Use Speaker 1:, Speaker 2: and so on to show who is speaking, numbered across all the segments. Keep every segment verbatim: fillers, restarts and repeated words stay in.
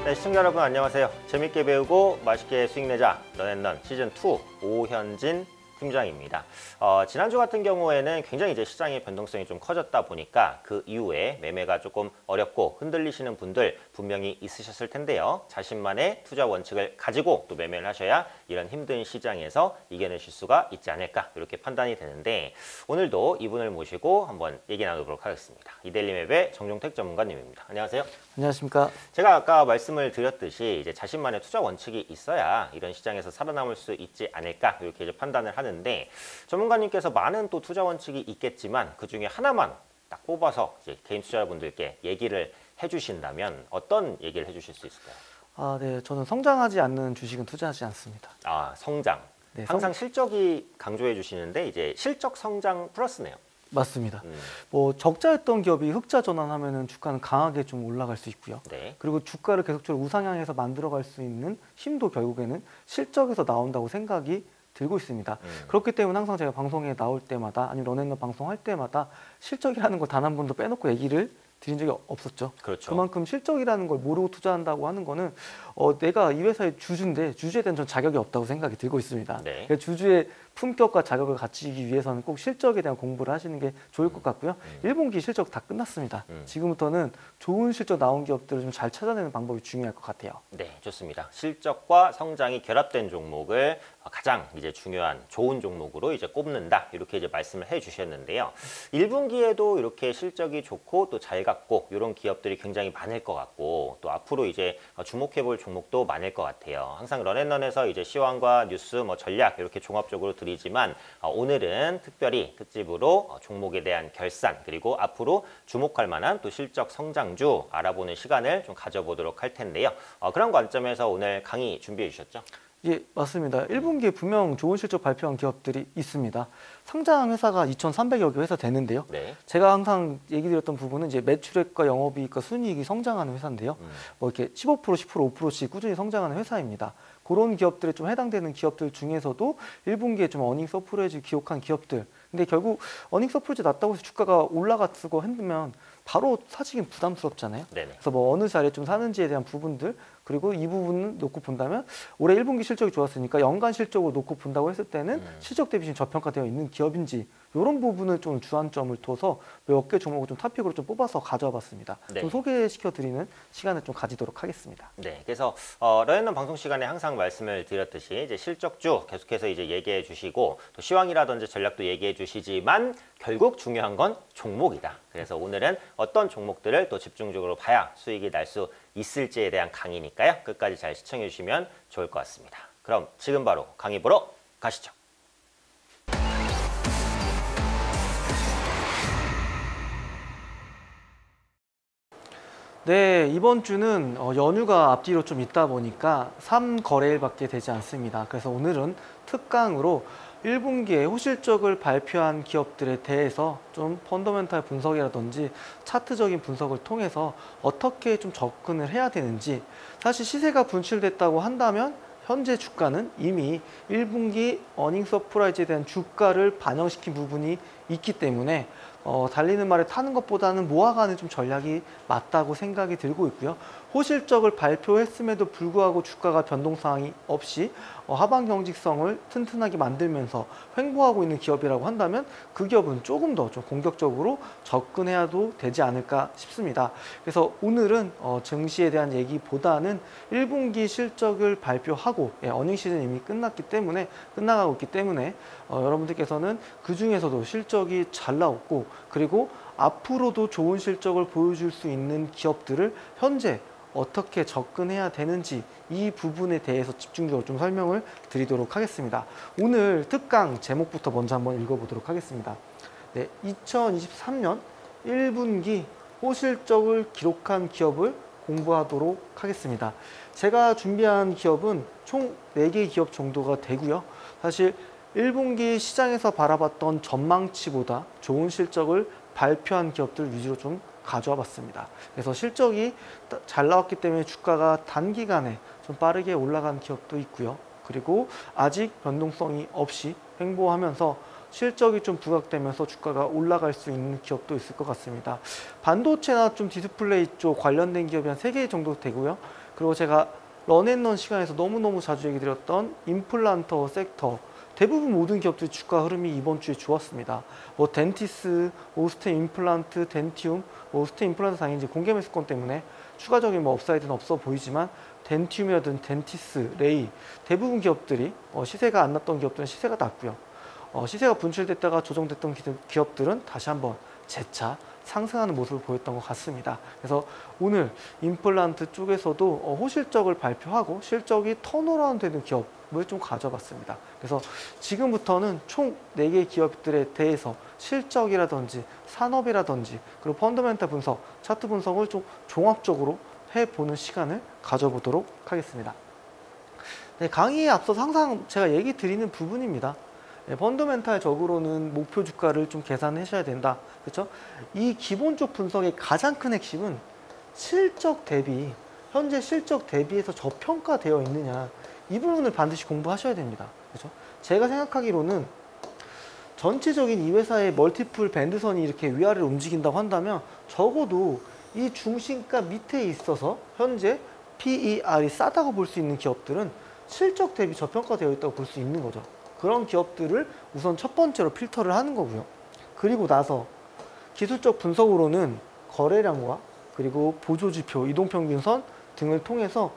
Speaker 1: 네, 시청자 여러분 안녕하세요. 재밌게 배우고 맛있게 수익 내자 런앤런 시즌 투 오현진 팀장입니다. 어, 지난주 같은 경우에는 굉장히 이제 시장의 변동성이 좀 커졌다 보니까 그 이후에 매매가 조금 어렵고 흔들리시는 분들 분명히 있으셨을 텐데요. 자신만의 투자 원칙을 가지고 또 매매를 하셔야 이런 힘든 시장에서 이겨내실 수가 있지 않을까 이렇게 판단이 되는데, 오늘도 이분을 모시고 한번 얘기 나눠보도록 하겠습니다. 이데일리맵의 정종택 전문가님입니다. 안녕하세요.
Speaker 2: 안녕하십니까.
Speaker 1: 제가 아까 말씀을 드렸듯이 이제 자신만의 투자 원칙이 있어야 이런 시장에서 살아남을 수 있지 않을까 이렇게 이제 판단을 하는 하는데, 전문가님께서 많은 또 투자 원칙이 있겠지만 그 중에 하나만 딱 뽑아서 이제 개인 투자자분들께 얘기를 해주신다면 어떤 얘기를 해주실 수 있을까요?
Speaker 2: 아, 네, 저는 성장하지 않는 주식은 투자하지 않습니다.
Speaker 1: 아, 성장.
Speaker 2: 네,
Speaker 1: 항상
Speaker 2: 성...
Speaker 1: 실적이 강조해 주시는데 이제 실적 성장 플러스네요.
Speaker 2: 맞습니다.
Speaker 1: 음.
Speaker 2: 뭐 적자였던 기업이 흑자 전환하면은 주가는 강하게 좀 올라갈 수 있고요.
Speaker 1: 네.
Speaker 2: 그리고 주가를 계속적으로 우상향해서 만들어갈 수 있는 힘도 결국에는 실적에서 나온다고 생각이 들고 있습니다.
Speaker 1: 음.
Speaker 2: 그렇기 때문에 항상 제가 방송에 나올 때마다 아니면 런앤런 방송할 때마다 실적이라는 걸 단 한 번도 빼놓고 얘기를 드린 적이 없었죠.
Speaker 1: 그렇죠.
Speaker 2: 그만큼 실적이라는 걸 모르고 투자한다고 하는 거는 어, 내가 이 회사의 주주인데 주주에 대한 전 자격이 없다고 생각이 들고 있습니다.
Speaker 1: 네.
Speaker 2: 그러니까 주주의 품격과 자격을 갖추기 위해서는 꼭 실적에 대한 공부를 하시는 게 좋을 것 같고요.
Speaker 1: 음.
Speaker 2: 일 분기 실적 다 끝났습니다.
Speaker 1: 음.
Speaker 2: 지금부터는 좋은 실적 나온 기업들을 좀 잘 찾아내는 방법이 중요할 것 같아요.
Speaker 1: 네, 좋습니다. 실적과 성장이 결합된 종목을 가장 이제 중요한 좋은 종목으로 이제 꼽는다 이렇게 이제 말씀을 해주셨는데요. 일 분기에도 이렇게 실적이 좋고 또 잘 갔고 이런 기업들이 굉장히 많을 것 같고, 또 앞으로 이제 주목해볼 종목도 많을 것 같아요. 항상 런앤런에서 이제 시황과 뉴스, 뭐 전략 이렇게 종합적으로 드리지만 오늘은 특별히 특집으로 종목에 대한 결산 그리고 앞으로 주목할 만한 또 실적 성장주 알아보는 시간을 좀 가져보도록 할 텐데요. 어, 그런 관점에서 오늘 강의 준비해 주셨죠?
Speaker 2: 예, 맞습니다. 일 분기에 분명 좋은 실적 발표한 기업들이 있습니다. 상장 회사가 이천삼백여 개 회사 되는데요.
Speaker 1: 네.
Speaker 2: 제가 항상 얘기 드렸던 부분은 이제 매출액과 영업이익과 순이익이 성장하는 회사인데요. 음. 뭐 이렇게 십오 퍼센트, 십 퍼센트, 오 퍼센트씩 꾸준히 성장하는 회사입니다. 그런 기업들에 좀 해당되는 기업들 중에서도 일 분기에 좀 어닝 서프라이즈 기록한 기업들. 근데 결국 어닝 서프라이즈 났다고 해서 주가가 올라갔고 했으면 바로 사시긴 부담스럽잖아요. 네네. 그래서 뭐 어느 자리에 좀 사는지에 대한 부분들, 그리고 이 부분을 놓고 본다면 올해 일 분기 실적이 좋았으니까 연간 실적으로 놓고 본다고 했을 때는 음. 실적 대비 저평가되어 있는 기업인지 이런 부분을 좀 주안점을 둬서 몇 개 종목을 좀 탑픽으로 좀 뽑아서 가져와 봤습니다. 네. 좀 소개시켜드리는 시간을 좀 가지도록 하겠습니다.
Speaker 1: 네, 그래서 어, 런앤런 방송 시간에 항상 말씀을 드렸듯이 이제 실적주 계속해서 이제 얘기해 주시고 또 시황이라든지 전략도 얘기해 주시지만 결국 중요한 건 종목이다. 그래서 오늘은 어떤 종목들을 또 집중적으로 봐야 수익이 날 수 있을지에 대한 강의니까요. 끝까지 잘 시청해 주시면 좋을 것 같습니다. 그럼 지금 바로 강의 보러 가시죠.
Speaker 2: 네, 이번 주는 어, 연휴가 앞뒤로 좀 있다 보니까 삼 거래일밖에 되지 않습니다. 그래서 오늘은 특강으로 일 분기에 호실적을 발표한 기업들에 대해서 좀 펀더멘탈 분석이라든지 차트적인 분석을 통해서 어떻게 좀 접근을 해야 되는지, 사실 시세가 분출됐다고 한다면 현재 주가는 이미 일 분기 어닝 서프라이즈에 대한 주가를 반영시킨 부분이 있기 때문에 어, 달리는 말에 타는 것보다는 모아가는 좀 전략이 맞다고 생각이 들고 있고요. 호실적을 발표했음에도 불구하고 주가가 변동사항이 없이 어, 하반 경직성을 튼튼하게 만들면서 횡보하고 있는 기업이라고 한다면 그 기업은 조금 더 좀 공격적으로 접근해야도 되지 않을까 싶습니다. 그래서 오늘은 어, 증시에 대한 얘기보다는 일 분기 실적을 발표하고, 예, 어닝 시즌 이미 끝났기 때문에 끝나가고 있기 때문에 어, 여러분들께서는 그 중에서도 실적이 잘 나왔고 그리고 앞으로도 좋은 실적을 보여줄 수 있는 기업들을 현재 어떻게 접근해야 되는지 이 부분에 대해서 집중적으로 좀 설명을 드리도록 하겠습니다. 오늘 특강 제목부터 먼저 한번 읽어보도록 하겠습니다. 네, 이천이십삼 년 일 분기 호실적을 기록한 기업을 공부하도록 하겠습니다. 제가 준비한 기업은 총 네 개 기업 정도가 되고요. 사실 일 분기 시장에서 바라봤던 전망치보다 좋은 실적을 발표한 기업들 위주로 좀 가져와 봤습니다. 그래서 실적이 잘 나왔기 때문에 주가가 단기간에 좀 빠르게 올라간 기업도 있고요. 그리고 아직 변동성이 없이 횡보하면서 실적이 좀 부각되면서 주가가 올라갈 수 있는 기업도 있을 것 같습니다. 반도체나 좀 디스플레이 쪽 관련된 기업이 한 세 개 정도 되고요. 그리고 제가 런앤런 시간에서 너무너무 자주 얘기 드렸던 임플란터 섹터, 대부분 모든 기업들의 주가 흐름이 이번 주에 좋았습니다. 뭐 덴티스, 오스템 임플란트, 덴티움, 뭐 오스템 임플란트 당연히 이제 공개 매수권 때문에 추가적인 뭐 업사이드는 없어 보이지만 덴티움이라든 덴티스, 레이 대부분 기업들이 어 시세가 안 났던 기업들은 시세가 났고요. 어 시세가 분출됐다가 조정됐던 기업들은 다시 한번 재차 상승하는 모습을 보였던 것 같습니다. 그래서 오늘 임플란트 쪽에서도 어 호실적을 발표하고 실적이 턴어라운드 되는 기업을 좀 가져봤습니다. 그래서 지금부터는 총 네 개 기업들에 대해서 실적이라든지 산업이라든지 그리고 펀더멘탈 분석, 차트 분석을 좀 종합적으로 해보는 시간을 가져보도록 하겠습니다. 네, 강의에 앞서서 항상 제가 얘기 드리는 부분입니다. 네, 펀더멘탈적으로는 목표 주가를 좀 계산하셔야 된다. 그렇죠? 이 기본적 분석의 가장 큰 핵심은 실적 대비, 현재 실적 대비해서 저평가되어 있느냐, 이 부분을 반드시 공부하셔야 됩니다. 그렇죠? 제가 생각하기로는 전체적인 이 회사의 멀티플 밴드선이 이렇게 위아래로 움직인다고 한다면 적어도 이 중심가 밑에 있어서 현재 피이알이 싸다고 볼 수 있는 기업들은 실적 대비 저평가되어 있다고 볼 수 있는 거죠. 그런 기업들을 우선 첫 번째로 필터를 하는 거고요. 그리고 나서 기술적 분석으로는 거래량과 그리고 보조지표, 이동평균선 등을 통해서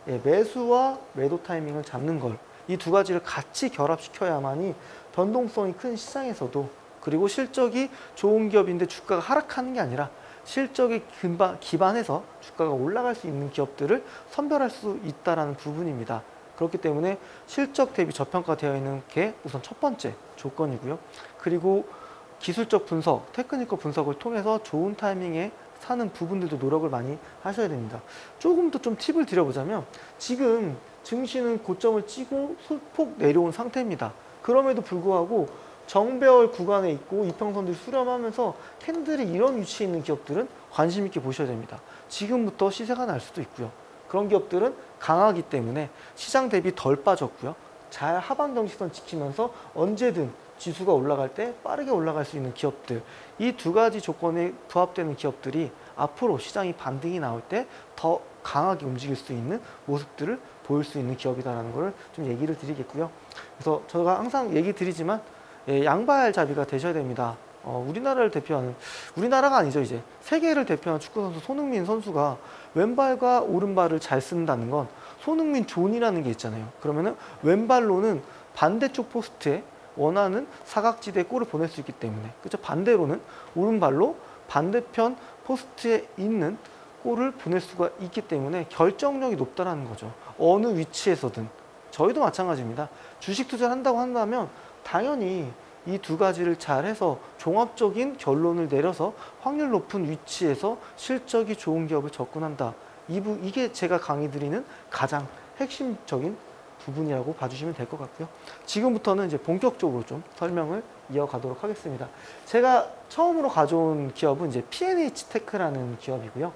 Speaker 2: 매수와 매도 타이밍을 잡는 걸, 이 두 가지를 같이 결합시켜야만이 변동성이 큰 시장에서도, 그리고 실적이 좋은 기업인데 주가가 하락하는 게 아니라 실적에 기반해서 주가가 올라갈 수 있는 기업들을 선별할 수 있다는 부분입니다. 그렇기 때문에 실적 대비 저평가되어 있는 게 우선 첫 번째 조건이고요. 그리고 기술적 분석, 테크니컬 분석을 통해서 좋은 타이밍에 사는 부분들도 노력을 많이 하셔야 됩니다. 조금 더 좀 팁을 드려보자면 지금 증시는 고점을 찍고 소폭 내려온 상태입니다. 그럼에도 불구하고 정배열 구간에 있고 이평선들이 수렴하면서 캔들이 이런 위치에 있는 기업들은 관심 있게 보셔야 됩니다. 지금부터 시세가 날 수도 있고요. 그런 기업들은 강하기 때문에 시장 대비 덜 빠졌고요. 잘 하방 정시선 지키면서 언제든 지수가 올라갈 때 빠르게 올라갈 수 있는 기업들, 이 두 가지 조건에 부합되는 기업들이 앞으로 시장이 반등이 나올 때 더 강하게 움직일 수 있는 모습들을 보일 수 있는 기업이다라는 걸 좀 얘기를 드리겠고요. 그래서 제가 항상 얘기 드리지만 예, 양발잡이가 되셔야 됩니다. 어, 우리나라를 대표하는, 우리나라가 아니죠, 이제 세계를 대표하는 축구선수 손흥민 선수가 왼발과 오른발을 잘 쓴다는 건 손흥민 존이라는 게 있잖아요. 그러면은 왼발로는 반대쪽 포스트에 원하는 사각지대에 골을 보낼 수 있기 때문에, 그렇죠? 반대로는 오른발로 반대편 포스트에 있는 골을 보낼 수가 있기 때문에 결정력이 높다는 거죠. 어느 위치에서든. 저희도 마찬가지입니다. 주식 투자를 한다고 한다면 당연히 이 두 가지를 잘해서 종합적인 결론을 내려서 확률 높은 위치에서 실적이 좋은 기업을 접근한다. 이부, 이게 제가 강의 드리는 가장 핵심적인 부분이라고 봐주시면 될 것 같고요. 지금부터는 이제 본격적으로 좀 설명을 이어가도록 하겠습니다. 제가 처음으로 가져온 기업은 이제 피엔에이치테크라는 기업이고요.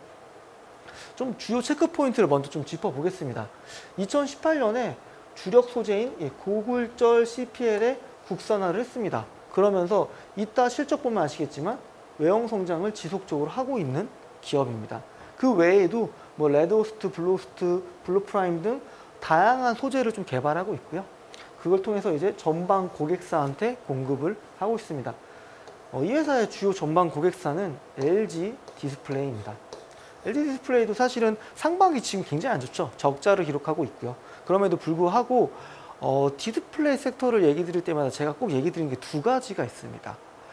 Speaker 2: 좀 주요 체크 포인트를 먼저 좀 짚어보겠습니다. 이천십팔 년에 주력 소재인 고굴절 씨피엘의 국산화를 했습니다. 그러면서 이따 실적 보면 아시겠지만 외형 성장을 지속적으로 하고 있는 기업입니다. 그 외에도 뭐 레드호스트, 블루호스트, 블루프라임 등 다양한 소재를 좀 개발하고 있고요. 그걸 통해서 이제 전방 고객사한테 공급을 하고 있습니다. 어, 이 회사의 주요 전방 고객사는 엘지 디스플레이입니다. 엘지 디스플레이도 사실은 상반기 지금 굉장히 안 좋죠. 적자를 기록하고 있고요. 그럼에도 불구하고 어, 디스플레이 섹터를 얘기 드릴 때마다 제가 꼭 얘기 드리는 게 두 가지가 있습니다.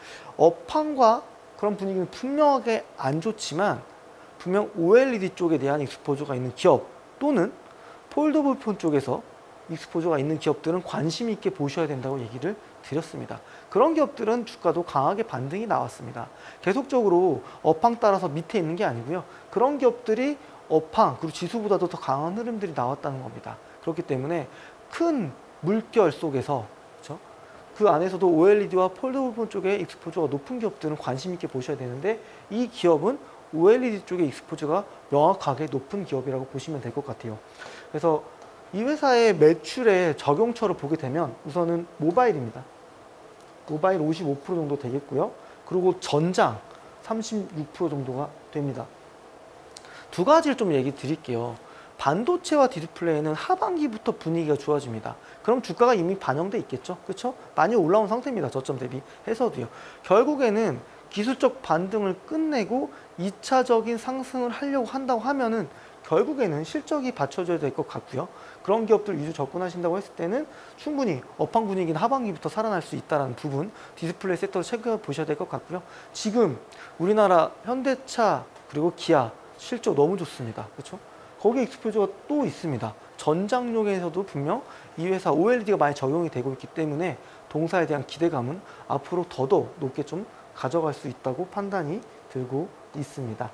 Speaker 2: 업황과 그런 분위기는 분명하게 안 좋지만 분명 오엘이디 쪽에 대한 익스포저가 있는 기업 또는 폴더블 폰 쪽에서 익스포저가 있는 기업들은 관심 있게 보셔야 된다고 얘기를 드렸습니다. 그런 기업들은 주가도 강하게 반등이 나왔습니다. 계속적으로 업황 따라서 밑에 있는 게 아니고요. 그런 기업들이 업황 그리고 지수보다도 더 강한 흐름들이 나왔다는 겁니다. 그렇기 때문에 큰 물결 속에서 그렇죠? 그 안에서도 오엘이디와 폴더블 폰 쪽에 익스포저가 높은 기업들은 관심 있게 보셔야 되는데 이 기업은 오엘이디 쪽의 익스포저가 명확하게 높은 기업이라고 보시면 될 것 같아요. 그래서 이 회사의 매출의 적용처를 보게 되면 우선은 모바일입니다. 모바일 오십오 퍼센트 정도 되겠고요. 그리고 전장 삼십육 퍼센트 정도가 됩니다. 두 가지를 좀 얘기 드릴게요. 반도체와 디스플레이는 하반기부터 분위기가 좋아집니다. 그럼 주가가 이미 반영돼 있겠죠. 그렇죠? 많이 올라온 상태입니다. 저점 대비해서도요. 결국에는 기술적 반등을 끝내고 이 차적인 상승을 하려고 한다고 하면은 결국에는 실적이 받쳐줘야 될 것 같고요. 그런 기업들 위주 접근하신다고 했을 때는 충분히 업황 분위기는 하반기부터 살아날 수 있다는 부분, 디스플레이 섹터를 챙겨보셔야 될 것 같고요. 지금 우리나라 현대차 그리고 기아 실적 너무 좋습니다. 그렇죠? 거기에 익스포저가 또 있습니다. 전장용에서도 분명 이 회사 오엘이디가 많이 적용이 되고 있기 때문에 동사에 대한 기대감은 앞으로 더더욱 높게 좀 가져갈 수 있다고 판단이 들고 있습니다.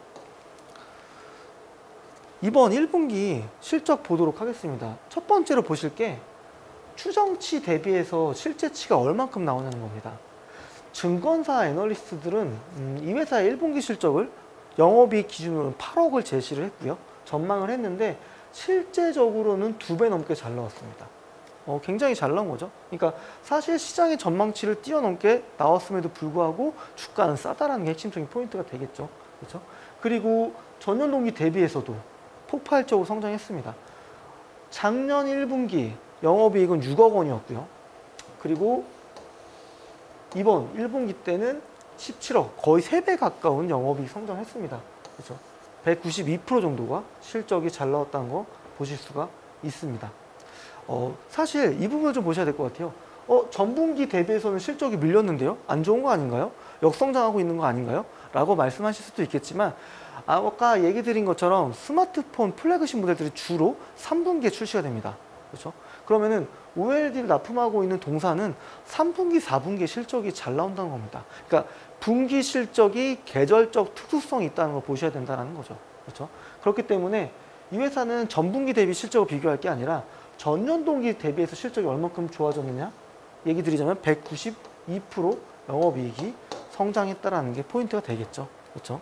Speaker 2: 이번 일 분기 실적 보도록 하겠습니다. 첫 번째로 보실 게 추정치 대비해서 실제치가 얼만큼 나오냐는 겁니다. 증권사 애널리스트들은 음, 이 회사의 일 분기 실적을 영업이익 기준으로는 팔억을 제시를 했고요. 전망을 했는데 실제적으로는 두 배 넘게 잘 나왔습니다. 어, 굉장히 잘 나온 거죠. 그러니까 사실 시장의 전망치를 뛰어넘게 나왔음에도 불구하고 주가는 싸다라는 게 핵심적인 포인트가 되겠죠. 그렇죠? 그리고 전년 동기 대비해서도 폭발적으로 성장했습니다. 작년 일 분기 영업이익은 육억 원이었고요. 그리고 이번 일 분기 때는 십칠억, 거의 세 배 가까운 영업이익 성장했습니다. 그렇죠? 백구십이 퍼센트 정도가 실적이 잘 나왔다는 거 보실 수가 있습니다. 어, 사실 이 부분을 좀 보셔야 될 것 같아요. 어, 전분기 대비해서는 실적이 밀렸는데요? 안 좋은 거 아닌가요? 역성장하고 있는 거 아닌가요? 라고 말씀하실 수도 있겠지만 아까 얘기 드린 것처럼 스마트폰 플래그십 모델들이 주로 삼 분기에 출시가 됩니다. 그렇죠? 그러면은 오엘이디를 납품하고 있는 동사는 삼 분기, 사 분기에 실적이 잘 나온다는 겁니다. 그러니까 분기 실적이 계절적 특수성이 있다는 걸 보셔야 된다는 거죠. 그렇죠? 그렇기 때문에 이 회사는 전분기 대비 실적을 비교할 게 아니라 전년 동기 대비해서 실적이 얼마큼 좋아졌느냐 얘기 드리자면 백구십이 퍼센트 영업이익이 성장했다라는 게 포인트가 되겠죠. 그렇죠?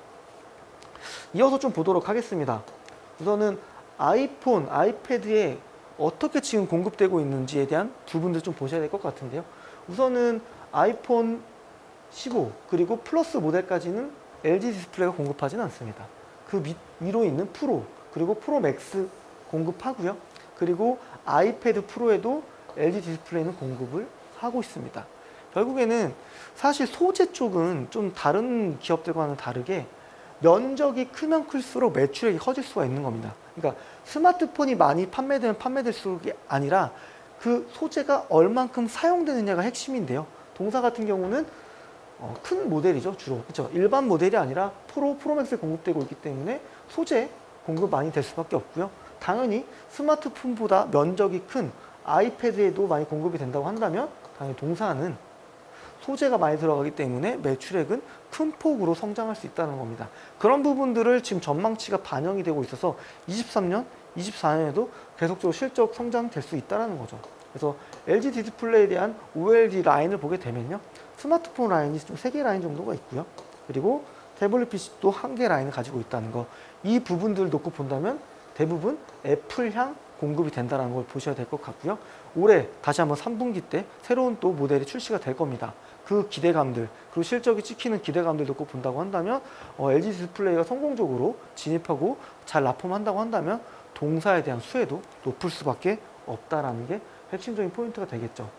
Speaker 2: 이어서 좀 보도록 하겠습니다. 우선은 아이폰, 아이패드에 어떻게 지금 공급되고 있는지에 대한 부분들 좀 보셔야 될 것 같은데요. 우선은 아이폰 십오 그리고 플러스 모델까지는 엘지 디스플레이가 공급하지는 않습니다. 그 밑, 위로 있는 프로 그리고 프로 맥스 공급하고요. 그리고 아이패드 프로에도 엘지 디스플레이는 공급을 하고 있습니다. 결국에는 사실 소재 쪽은 좀 다른 기업들과는 다르게 면적이 크면 클수록 매출액이 커질 수가 있는 겁니다. 그러니까 스마트폰이 많이 판매되면 판매될수록이 아니라 그 소재가 얼만큼 사용되느냐가 핵심인데요. 동사 같은 경우는 어, 큰 모델이죠, 주로. 그렇죠? 일반 모델이 아니라 프로, 프로맥스에 공급되고 있기 때문에 소재 공급 많이 될 수밖에 없고요. 당연히 스마트폰보다 면적이 큰 아이패드에도 많이 공급이 된다고 한다면 당연히 동사는 소재가 많이 들어가기 때문에 매출액은 큰 폭으로 성장할 수 있다는 겁니다. 그런 부분들을 지금 전망치가 반영이 되고 있어서 이십삼 년, 이십사 년에도 계속적으로 실적 성장될 수 있다는 거죠. 그래서 엘지 디스플레이에 대한 오엘이디 라인을 보게 되면요. 스마트폰 라인이 좀 세 개 라인 정도가 있고요. 그리고 태블릿 피씨도 한 개 라인을 가지고 있다는 거. 이 부분들을 놓고 본다면 대부분 애플향 공급이 된다는 걸 보셔야 될 것 같고요. 올해 다시 한번 삼 분기 때 새로운 또 모델이 출시가 될 겁니다. 그 기대감들, 그리고 실적이 찍히는 기대감들 놓고 본다고 한다면 어, 엘지 디스플레이가 성공적으로 진입하고 잘 납품한다고 한다면 동사에 대한 수혜도 높을 수밖에 없다라는 게 핵심적인 포인트가 되겠죠.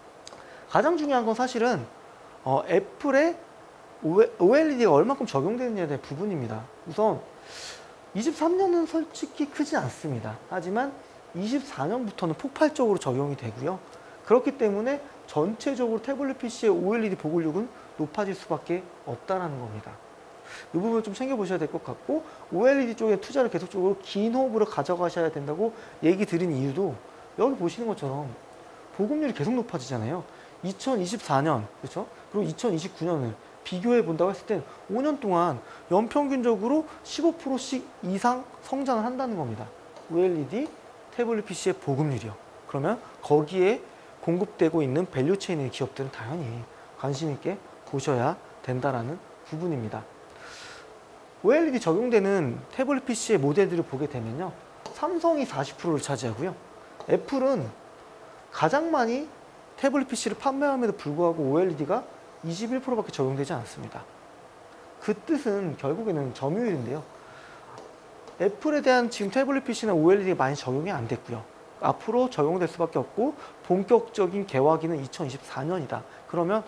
Speaker 2: 가장 중요한 건 사실은 어, 애플의 오엘이디가 얼마큼 적용되느냐에 대한 부분입니다. 우선 이십삼 년은 솔직히 크지 않습니다. 하지만 이십사 년부터는 폭발적으로 적용이 되고요. 그렇기 때문에 전체적으로 태블릿 피씨의 오엘이디 보급률은 높아질 수밖에 없다는 겁니다. 이 부분을 좀 챙겨보셔야 될 것 같고 오엘이디 쪽에 투자를 계속적으로 긴 호흡으로 가져가셔야 된다고 얘기 드린 이유도 여기 보시는 것처럼 보급률이 계속 높아지잖아요. 이천이십사 년, 그렇죠? 그리고 이천이십구 년을 비교해 본다고 했을 때 오 년 동안 연평균적으로 십오 퍼센트씩 이상 성장을 한다는 겁니다. 오엘이디 태블릿 피씨의 보급률이요. 그러면 거기에 공급되고 있는 밸류체인의 기업들은 당연히 관심 있게 보셔야 된다라는 부분입니다. 오엘이디 적용되는 태블릿 피씨의 모델들을 보게 되면요. 삼성이 사십 퍼센트를 차지하고요. 애플은 가장 많이 태블릿 피씨를 판매함에도 불구하고 오엘이디가 이십일 퍼센트밖에 적용되지 않습니다. 그 뜻은 결국에는 점유율인데요. 애플에 대한 지금 태블릿 피씨는 오엘이디 많이 적용이 안 됐고요. 앞으로 적용될 수밖에 없고 본격적인 개화기는 이천이십사 년이다. 그러면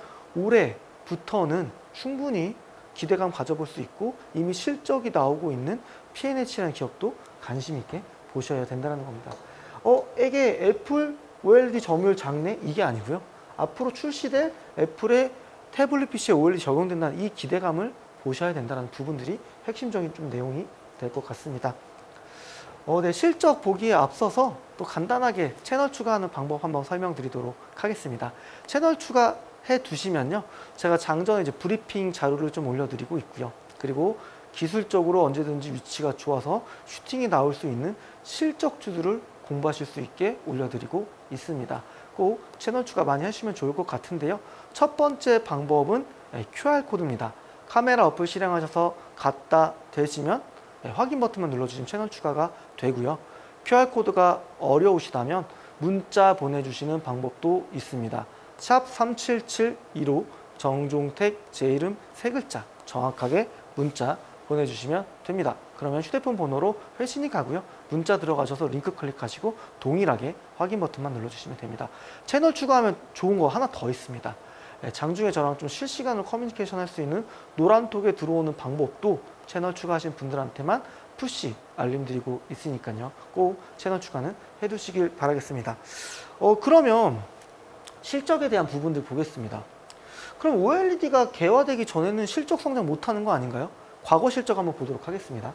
Speaker 2: 올해부터는 충분히 기대감 가져볼 수 있고 이미 실적이 나오고 있는 피엔에이치라는 기업도 관심 있게 보셔야 된다는 겁니다. 어, 이게 애플 오엘이디 점유율 장래? 이게 아니고요. 앞으로 출시될 애플의 태블릿 피씨에 오엘이디 적용된다는 이 기대감을 보셔야 된다는 부분들이 핵심적인 좀 내용이 될 것 같습니다. 어, 네, 실적 보기에 앞서서 또 간단하게 채널 추가하는 방법 한번 설명드리도록 하겠습니다. 채널 추가해 두시면요, 제가 장전에 이제 브리핑 자료를 좀 올려드리고 있고요. 그리고 기술적으로 언제든지 위치가 좋아서 슈팅이 나올 수 있는 실적주들을 공부하실 수 있게 올려드리고 있습니다. 꼭 채널 추가 많이 하시면 좋을 것 같은데요. 첫 번째 방법은 큐알코드입니다. 카메라 어플 실행하셔서 갖다 대시면 확인 버튼만 눌러주시면 채널 추가가 되고요. 큐알코드가 어려우시다면 문자 보내주시는 방법도 있습니다. 샵 삼칠칠이로 정종택 제 이름 세 글자 정확하게 문자 보내주시면 됩니다. 그러면 휴대폰 번호로 회신이 가고요. 문자 들어가셔서 링크 클릭하시고 동일하게 확인 버튼만 눌러주시면 됩니다. 채널 추가하면 좋은 거 하나 더 있습니다. 장중에 저랑 좀 실시간으로 커뮤니케이션 할 수 있는 노란톡에 들어오는 방법도 채널 추가하신 분들한테만 푸시 알림 드리고 있으니까요. 꼭 채널 추가는 해두시길 바라겠습니다. 어, 그러면 실적에 대한 부분들 보겠습니다. 그럼 오엘이디가 개화되기 전에는 실적 성장 못하는 거 아닌가요? 과거 실적 한번 보도록 하겠습니다.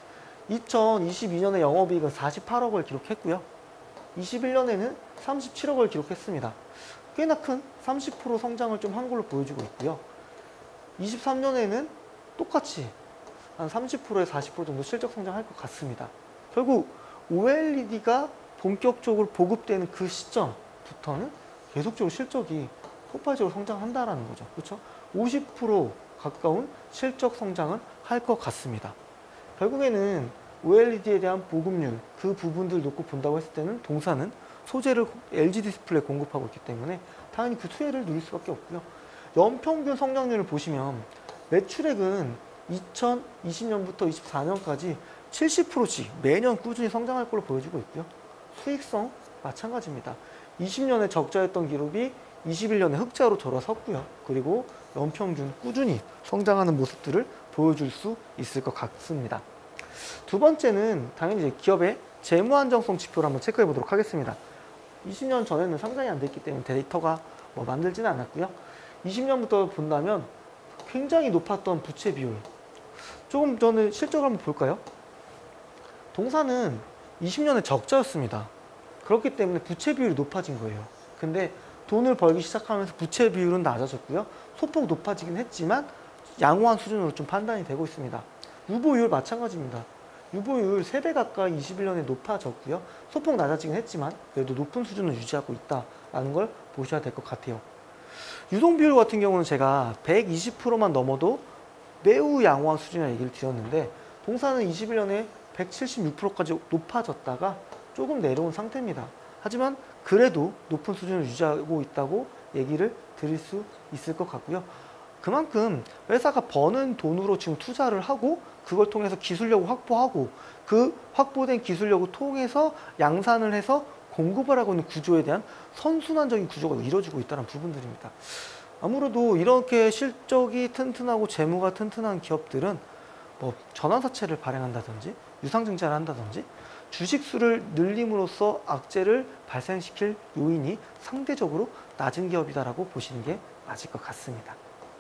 Speaker 2: 이천이십이 년에 영업이익은 사십팔억을 기록했고요. 이십일 년에는 삼십칠억을 기록했습니다. 꽤나 큰 삼십 퍼센트 성장을 좀 한 걸로 보여주고 있고요. 이십삼 년에는 똑같이 한 삼십 퍼센트에서 사십 퍼센트 정도 실적 성장할 것 같습니다. 결국 오엘이디가 본격적으로 보급되는 그 시점부터는 계속적으로 실적이 폭발적으로 성장한다라는 거죠. 그렇죠? 오십 퍼센트 가까운 실적 성장을 할 것 같습니다. 결국에는 오엘이디에 대한 보급률 그 부분들 놓고 본다고 했을 때는 동사는 소재를 엘지 디스플레이 공급하고 있기 때문에 당연히 그 수혜를 누릴 수밖에 없고요. 연평균 성장률을 보시면 매출액은 이천이십 년부터 이십사 년까지 칠십 퍼센트씩 매년 꾸준히 성장할 걸로 보여지고 있고요. 수익성 마찬가지입니다. 이십 년에 적자였던 기록이 이십일 년에 흑자로 돌아섰고요. 그리고 연평균 꾸준히 성장하는 모습들을 보여줄 수 있을 것 같습니다. 두 번째는 당연히 이제 기업의 재무 안정성 지표를 한번 체크해 보도록 하겠습니다. 이십 년 전에는 상장이 안 됐기 때문에 데이터가 뭐 만들지는 않았고요. 이십 년부터 본다면 굉장히 높았던 부채 비율. 조금 전에 실적을 한번 볼까요? 동사는 이십 년에 적자였습니다. 그렇기 때문에 부채 비율이 높아진 거예요. 근데 돈을 벌기 시작하면서 부채 비율은 낮아졌고요. 소폭 높아지긴 했지만 양호한 수준으로 좀 판단이 되고 있습니다. 유보율 마찬가지입니다. 유보율 세 배 가까이 이십일 년에 높아졌고요. 소폭 낮아지긴 했지만 그래도 높은 수준을 유지하고 있다는 걸 보셔야 될 것 같아요. 유동비율 같은 경우는 제가 백이십 퍼센트만 넘어도 매우 양호한 수준이라는 얘기를 드렸는데 동사는 이십일 년에 백칠십육 퍼센트까지 높아졌다가 조금 내려온 상태입니다. 하지만 그래도 높은 수준을 유지하고 있다고 얘기를 드릴 수 있을 것 같고요. 그만큼 회사가 버는 돈으로 지금 투자를 하고 그걸 통해서 기술력을 확보하고 그 확보된 기술력을 통해서 양산을 해서 공급을 하고 있는 구조에 대한 선순환적인 구조가 이루어지고 있다는 부분들입니다. 아무래도 이렇게 실적이 튼튼하고 재무가 튼튼한 기업들은 뭐 전환사채를 발행한다든지 유상증자를 한다든지 주식수를 늘림으로써 악재를 발생시킬 요인이 상대적으로 낮은 기업이다라고 보시는 게 맞을 것 같습니다.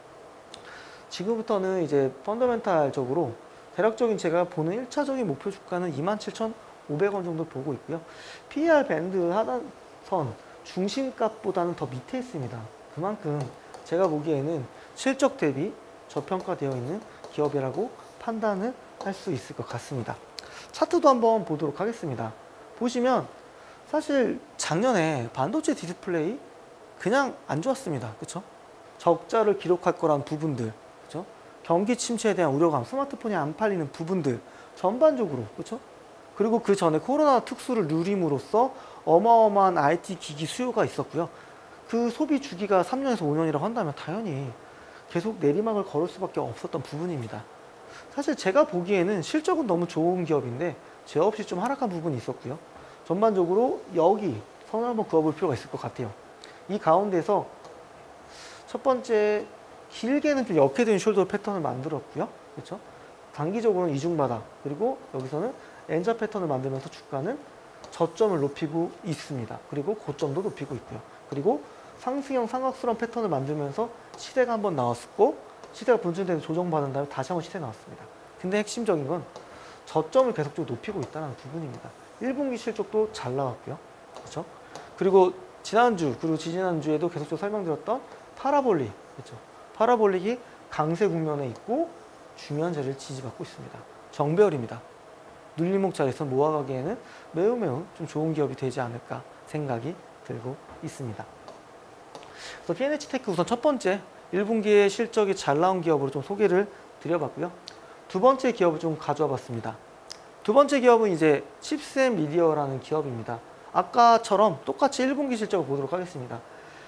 Speaker 2: 지금부터는 이제 펀더멘탈적으로 대략적인 제가 보는 일 차적인 목표 주가는 이만 칠천오백 원 정도 보고 있고요. 피이알 밴드 하단선 중심값보다는 더 밑에 있습니다. 그만큼 제가 보기에는 실적 대비 저평가되어 있는 기업이라고 판단을 할 수 있을 것 같습니다. 차트도 한번 보도록 하겠습니다. 보시면 사실 작년에 반도체 디스플레이 그냥 안 좋았습니다. 그렇죠? 적자를 기록할 거란 부분들, 그렇죠? 경기 침체에 대한 우려감, 스마트폰이 안 팔리는 부분들 전반적으로, 그렇죠? 그리고 그 전에 코로나 특수를 누림으로써 어마어마한 아이티 기기 수요가 있었고요. 그 소비 주기가 삼 년에서 오 년이라고 한다면 당연히 계속 내리막을 걸을 수밖에 없었던 부분입니다. 사실 제가 보기에는 실적은 너무 좋은 기업인데 제 없이 좀 하락한 부분이 있었고요. 전반적으로 여기 선을 한번 그어볼 필요가 있을 것 같아요. 이 가운데서 첫 번째 길게는 좀 역해진 숄더 패턴을 만들었고요. 그렇죠? 단기적으로는 이중바닥, 그리고 여기서는 N자 패턴을 만들면서 주가는 저점을 높이고 있습니다. 그리고 고점도 높이고 있고요. 그리고 상승형 삼각수렴 패턴을 만들면서 시대가 한번 나왔었고, 시대가 분출되는 조정받은 다음에 다시 한번 시대 나왔습니다. 근데 핵심적인 건 저점을 계속적으로 높이고 있다는 부분입니다. 일 분기 실적도 잘 나왔고요. 그렇죠? 그리고 지난주, 그리고 지지난주에도 계속적으로 설명드렸던 파라볼릭, 그렇죠? 파라볼릭이 강세 국면에 있고 중요한 자리를 지지받고 있습니다. 정배열입니다. 눌림목 자리에서 모아가기에는 매우 매우 좀 좋은 기업이 되지 않을까 생각이 들고 있습니다. 그래서 피엔에이치테크 우선 첫 번째 일 분기에 실적이 잘 나온 기업으로 좀 소개를 드려봤고요. 두 번째 기업을 좀 가져와 봤습니다. 두 번째 기업은 이제 칩셋미디어라는 기업입니다. 아까처럼 똑같이 일 분기 실적을 보도록 하겠습니다.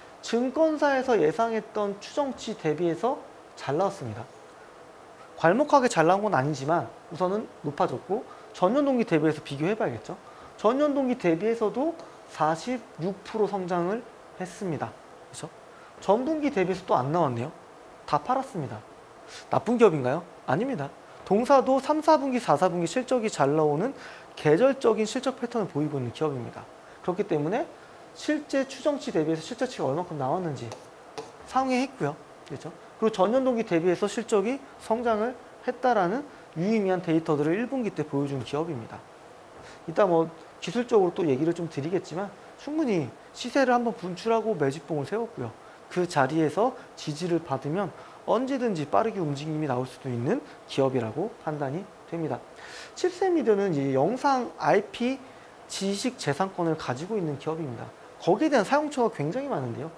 Speaker 2: 증권사에서 예상했던 추정치 대비해서 잘 나왔습니다. 괄목하게 잘 나온 건 아니지만 우선은 높아졌고, 전년 동기 대비해서 비교해 봐야겠죠. 전년 동기 대비해서도 사십육 퍼센트 성장을 했습니다. 그렇죠? 전분기 대비해서 또 안 나왔네요. 다 팔았습니다. 나쁜 기업인가요? 아닙니다. 동사도 삼, 사 분기, 사, 사 분기 실적이 잘 나오는 계절적인 실적 패턴을 보이고 있는 기업입니다. 그렇기 때문에 실제 추정치 대비해서 실적치가 얼마큼 나왔는지 상회했고요. 그렇죠? 그리고 전년 동기 대비해서 실적이 성장을 했다라는 유의미한 데이터들을 일 분기 때 보여준 기업입니다. 이따 뭐 기술적으로 또 얘기를 좀 드리겠지만 충분히 시세를 한번 분출하고 매집봉을 세웠고요. 그 자리에서 지지를 받으면 언제든지 빠르게 움직임이 나올 수도 있는 기업이라고 판단이 됩니다. 칩셋미디어는 이제 영상 아이피 지식 재산권을 가지고 있는 기업입니다. 거기에 대한 사용처가 굉장히 많은데요.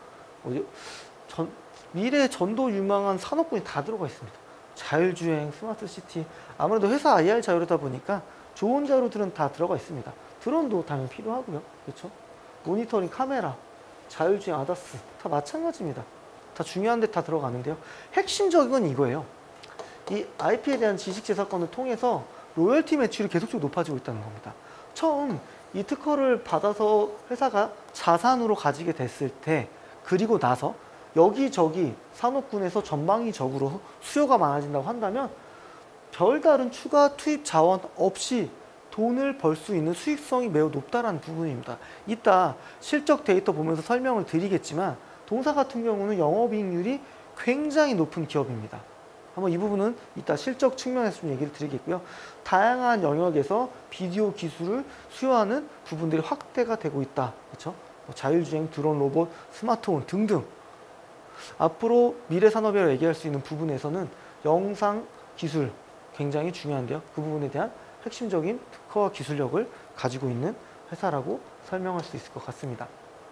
Speaker 2: 전, 미래 전도 유망한 산업군이 다 들어가 있습니다. 자율주행, 스마트시티, 아무래도 회사 아이알 자율이다 보니까 좋은 자료들은 다 들어가 있습니다. 드론도 당연히 필요하고요. 그렇죠? 모니터링, 카메라, 자율주행, 아다스 다 마찬가지입니다. 다 중요한 데 다 들어가는데요. 핵심적인 건 이거예요. 이 아이피에 대한 지식재산권을 통해서 로열티 매출이 계속적으로 높아지고 있다는 겁니다. 처음 이 특허를 받아서 회사가 자산으로 가지게 됐을 때, 그리고 나서 여기저기 산업군에서 전방위적으로 수요가 많아진다고 한다면 별다른 추가 투입 자원 없이 돈을 벌 수 있는 수익성이 매우 높다는 부분입니다. 이따 실적 데이터 보면서 설명을 드리겠지만 동사 같은 경우는 영업이익률이 굉장히 높은 기업입니다. 한번 이 부분은 이따 실적 측면에서 좀 얘기를 드리겠고요. 다양한 영역에서 비디오 기술을 수요하는 부분들이 확대가 되고 있다. 그렇죠? 뭐 자율주행, 드론, 로봇, 스마트폰 등등. 앞으로 미래 산업이라고 얘기할 수 있는 부분에서는 영상 기술 굉장히 중요한데요. 그 부분에 대한 핵심적인 특허와 기술력을 가지고 있는 회사라고 설명할 수 있을 것 같습니다.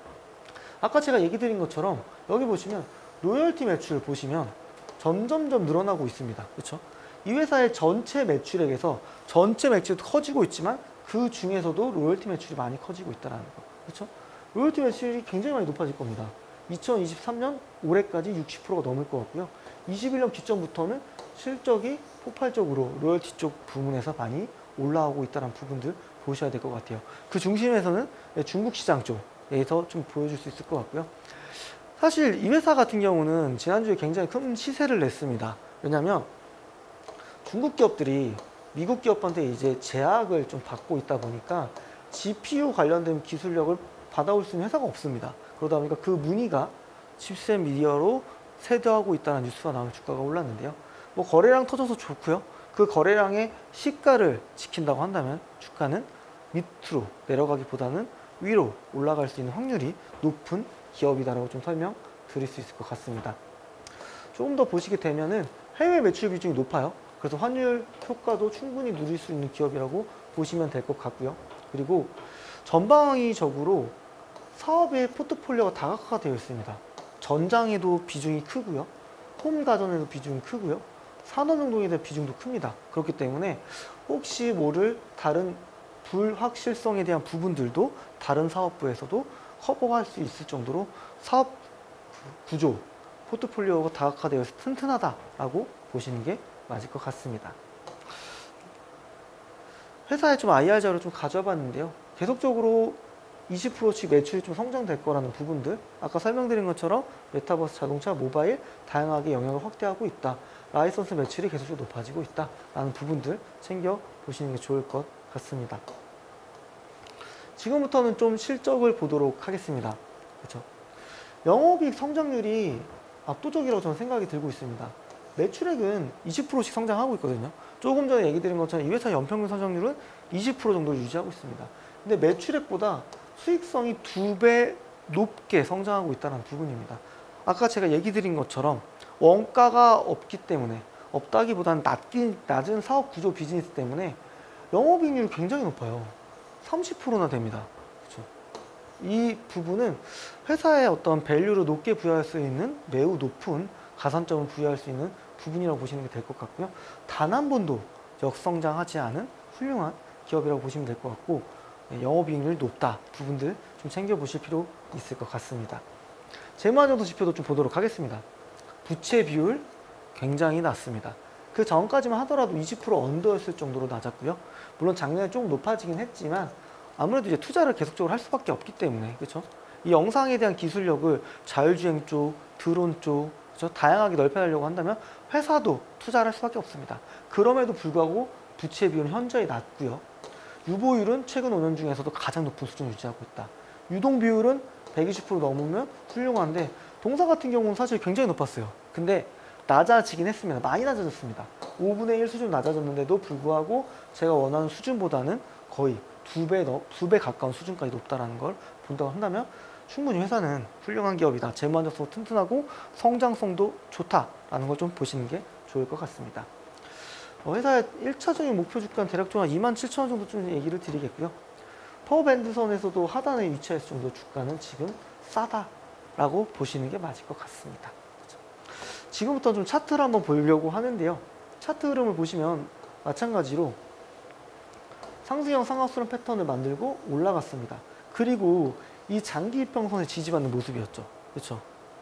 Speaker 2: 아까 제가 얘기 드린 것처럼 여기 보시면 로열티 매출 보시면 점점점 늘어나고 있습니다. 그렇죠? 이 회사의 전체 매출액에서 전체 매출도 커지고 있지만 그 중에서도 로열티 매출이 많이 커지고 있다는 거. 그렇죠? 로열티 매출이 굉장히 많이 높아질 겁니다. 이천이십삼 년 올해까지 육십 퍼센트가 넘을 것 같고요. 이십일 년 기점부터는 실적이 폭발적으로 로열티 쪽 부문에서 많이 올라오고 있다는 부분들 보셔야 될 것 같아요. 그 중심에서는 중국 시장 쪽에서 좀 보여줄 수 있을 것 같고요. 사실 이 회사 같은 경우는 지난주에 굉장히 큰 시세를 냈습니다. 왜냐하면 중국 기업들이 미국 기업한테 이제 제약을 좀 받고 있다 보니까 지피유 관련된 기술력을 받아올 수 있는 회사가 없습니다. 그러다 보니까 그 문의가 칩셋미디어로 세도하고 있다는 뉴스가 나오면 주가가 올랐는데요. 뭐 거래량 터져서 좋고요. 그 거래량의 시가를 지킨다고 한다면 주가는 밑으로 내려가기보다는 위로 올라갈 수 있는 확률이 높은 기업이다라고 좀 설명 드릴 수 있을 것 같습니다. 조금 더 보시게 되면은 해외 매출 비중이 높아요. 그래서 환율 효과도 충분히 누릴 수 있는 기업이라고 보시면 될 것 같고요. 그리고 전방위적으로 사업의 포트폴리오가 다각화가 되어 있습니다. 전장에도 비중이 크고요. 홈 가전에도 비중이 크고요. 산업용도에 대한 비중도 큽니다. 그렇기 때문에 혹시 모를 다른 불확실성에 대한 부분들도 다른 사업부에서도 커버할 수 있을 정도로 사업 구조, 포트폴리오가 다각화되어 있어 튼튼하다라고 보시는 게 맞을 것 같습니다. 회사에 좀 아이알 자료 좀 가져와 봤는데요. 계속적으로 이십 퍼센트씩 매출이 좀 성장될 거라는 부분들, 아까 설명드린 것처럼 메타버스, 자동차, 모바일 다양하게 영역을 확대하고 있다. 라이선스 매출이 계속적으로 높아지고 있다. 라는 부분들 챙겨 보시는 게 좋을 것 같습니다. 지금부터는 좀 실적을 보도록 하겠습니다. 그렇죠? 영업이익 성장률이 압도적이라고 저는 생각이 들고 있습니다. 매출액은 이십 퍼센트씩 성장하고 있거든요. 조금 전에 얘기 드린 것처럼 이 회사 연평균 성장률은 이십 퍼센트 정도를 유지하고 있습니다. 근데 매출액보다 수익성이 두 배 높게 성장하고 있다는 부분입니다. 아까 제가 얘기 드린 것처럼 원가가 없기 때문에, 없다기보다는 낮긴, 낮은 사업 구조 비즈니스 때문에 영업이익률이 굉장히 높아요. 삼십 퍼센트나 됩니다. 그렇죠? 이 부분은 회사의 어떤 밸류를 높게 부여할 수 있는 매우 높은 가산점을 부여할 수 있는 부분이라고 보시는 게 될 것 같고요. 단 한 번도 역성장하지 않은 훌륭한 기업이라고 보시면 될 것 같고, 영업이익률이 높다 부분들 좀 챙겨보실 필요 있을 것 같습니다. 재무안정도 지표도 좀 보도록 하겠습니다. 부채 비율 굉장히 낮습니다. 그 전까지만 하더라도 이십 퍼센트 언더였을 정도로 낮았고요. 물론 작년에 조금 높아지긴 했지만 아무래도 이제 투자를 계속적으로 할 수밖에 없기 때문에, 그렇죠? 이 영상에 대한 기술력을 자율주행 쪽, 드론 쪽, 그렇죠? 다양하게 넓혀가려고 한다면 회사도 투자를 할 수밖에 없습니다. 그럼에도 불구하고 부채 비율은 현저히 낮고요. 유보율은 최근 오 년 중에서도 가장 높은 수준을 유지하고 있다. 유동 비율은 백이십 퍼센트 넘으면 훌륭한데, 동사 같은 경우는 사실 굉장히 높았어요. 근데 낮아지긴 했습니다. 많이 낮아졌습니다. 오분의 일 수준 낮아졌는데도 불구하고 제가 원하는 수준보다는 거의 두 배, 두 배 가까운 수준까지 높다는 걸 본다고 한다면 충분히 회사는 훌륭한 기업이다. 재무 안정성도 튼튼하고 성장성도 좋다라는 걸 좀 보시는 게 좋을 것 같습니다. 어, 회사의 일 차적인 목표 주가는 대략적으로 이만 칠천 원 정도 좀 얘기를 드리겠고요. 파워밴드선에서도 하단에 위치했을 정도 주가는 지금 싸다라고 보시는 게 맞을 것 같습니다. 그렇죠? 지금부터 좀 차트를 한번 보려고 하는데요. 차트 흐름을 보시면 마찬가지로 상승형 삼각수렴 패턴을 만들고 올라갔습니다. 그리고 이 장기 이평선에 지지받는 모습이었죠. 그렇죠?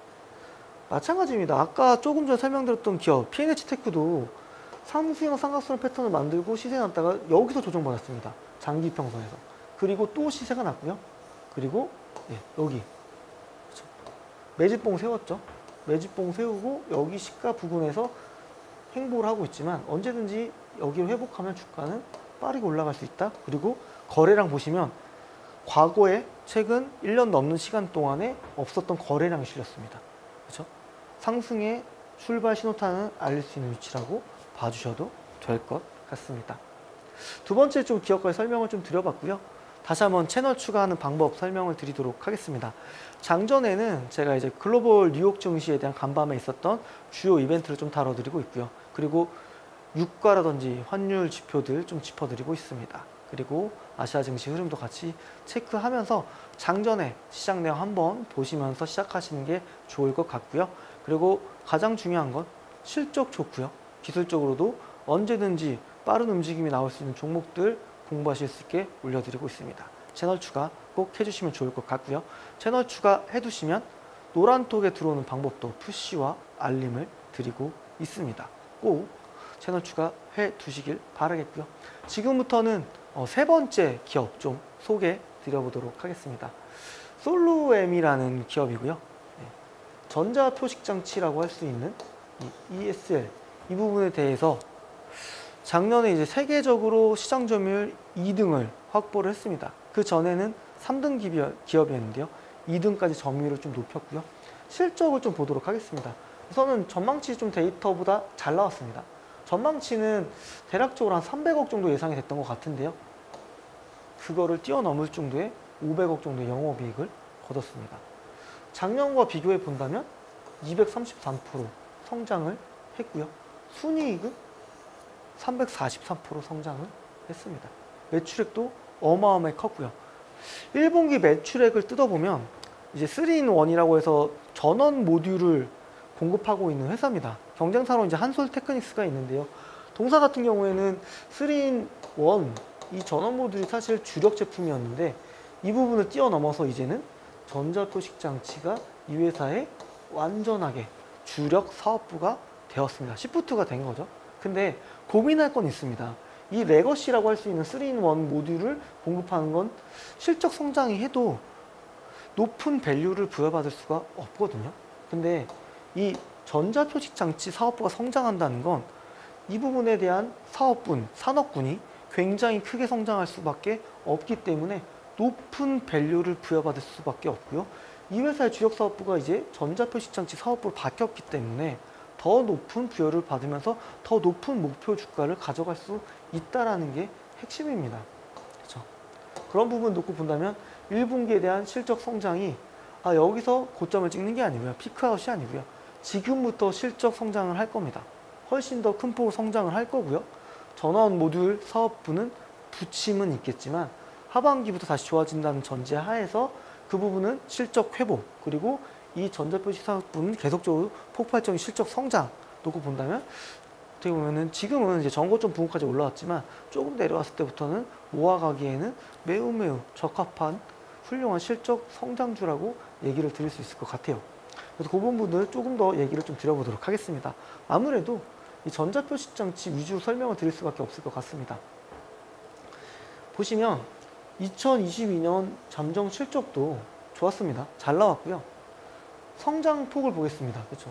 Speaker 2: 마찬가지입니다. 아까 조금 전에 설명드렸던 기업 피엔에이치테크도 상승형 삼각수렴 패턴을 만들고 시세 났다가 여기서 조정받았습니다. 장기 이평선에서. 그리고 또 시세가 났고요. 그리고 예, 여기 그렇죠? 매집봉 세웠죠. 매집봉 세우고 여기 시가 부근에서 행보를 하고 있지만 언제든지 여기를 회복하면 주가는 빠르게 올라갈 수 있다. 그리고 거래량 보시면 과거에 최근 일 년 넘는 시간 동안에 없었던 거래량이 실렸습니다. 그렇죠? 상승의 출발 신호탄을 알릴 수 있는 위치라고 봐주셔도 될 것 같습니다. 두 번째 좀 기업과의 설명을 좀 드려봤고요. 다시 한번 채널 추가하는 방법 설명을 드리도록 하겠습니다. 장전에는 제가 이제 글로벌 뉴욕 증시에 대한 간밤에 있었던 주요 이벤트를 좀 다뤄드리고 있고요. 그리고 유가라든지 환율 지표들 좀 짚어드리고 있습니다. 그리고 아시아 증시 흐름도 같이 체크하면서 장전에 시장 내용 한번 보시면서 시작하시는 게 좋을 것 같고요. 그리고 가장 중요한 건 실적 좋고요. 기술적으로도 언제든지 빠른 움직임이 나올 수 있는 종목들 공부하실 수 있게 올려드리고 있습니다. 채널 추가 꼭 해주시면 좋을 것 같고요. 채널 추가 해두시면 노란톡에 들어오는 방법도 푸시와 알림을 드리고 있습니다. 꼭 채널 추가 해두시길 바라겠고요. 지금부터는 어, 세 번째 기업 좀 소개해 드려보도록 하겠습니다. 솔루엠이라는 기업이고요. 네. 전자표식장치라고 할 수 있는 이 이에스엘 이 부분에 대해서 작년에 이제 세계적으로 시장 점유율 이 등을 확보를 했습니다. 그 전에는 삼 등 기업이었는데요. 이 등까지 점유율을 좀 높였고요. 실적을 좀 보도록 하겠습니다. 우선은 전망치 좀 데이터보다 잘 나왔습니다. 전망치는 대략적으로 한 삼백억 정도 예상이 됐던 것 같은데요. 그거를 뛰어넘을 정도의 오백억 정도의 영업이익을 거뒀습니다. 작년과 비교해 본다면 이백삼십삼 퍼센트 성장을 했고요. 순이익은 삼백사십삼 퍼센트 성장을 했습니다. 매출액도 어마어마하게 컸고요. 일 분기 매출액을 뜯어보면 이제 쓰리 인 원이라고 해서 전원 모듈을 공급하고 있는 회사입니다. 경쟁사로 이제 한솔 테크닉스가 있는데요. 동사 같은 경우에는 쓰리 인 원 이 전원 모듈이 사실 주력 제품이었는데 이 부분을 뛰어넘어서 이제는 전자표식 장치가 이 회사의 완전하게 주력 사업부가 되었습니다. 시프트가 된 거죠. 근데 고민할 건 있습니다. 이 레거시라고 할 수 있는 쓰리 인 원 모듈을 공급하는 건 실적 성장이 해도 높은 밸류를 부여받을 수가 없거든요. 근데 이 전자표식장치 사업부가 성장한다는 건 이 부분에 대한 사업분, 산업군이 굉장히 크게 성장할 수밖에 없기 때문에 높은 밸류를 부여받을 수밖에 없고요. 이 회사의 주력 사업부가 이제 전자표식장치 사업부로 바뀌었기 때문에 더 높은 부여를 받으면서 더 높은 목표 주가를 가져갈 수 있다는 게 핵심입니다. 그렇죠? 그런 부분 놓고 본다면 일 분기에 대한 실적 성장이 아, 여기서 고점을 찍는 게 아니고요. 피크아웃이 아니고요. 지금부터 실적 성장을 할 겁니다. 훨씬 더 큰 폭으로 성장을 할 거고요. 전원 모듈 사업부는 부침은 있겠지만 하반기부터 다시 좋아진다는 전제 하에서 그 부분은 실적 회복, 그리고 이 전자표식 사업부는 계속적으로 폭발적인 실적 성장 놓고 본다면 어떻게 보면은 지금은 이제 전고점 부분까지 올라왔지만 조금 내려왔을 때부터는 모아가기에는 매우 매우 적합한 훌륭한 실적 성장주라고 얘기를 드릴 수 있을 것 같아요. 그래서 그 부분을 조금 더 얘기를 좀 드려보도록 하겠습니다. 아무래도 이 전자표식 장치 위주로 설명을 드릴 수밖에 없을 것 같습니다. 보시면 이천이십이 년 잠정 실적도 좋았습니다. 잘 나왔고요. 성장폭을 보겠습니다. 그렇죠?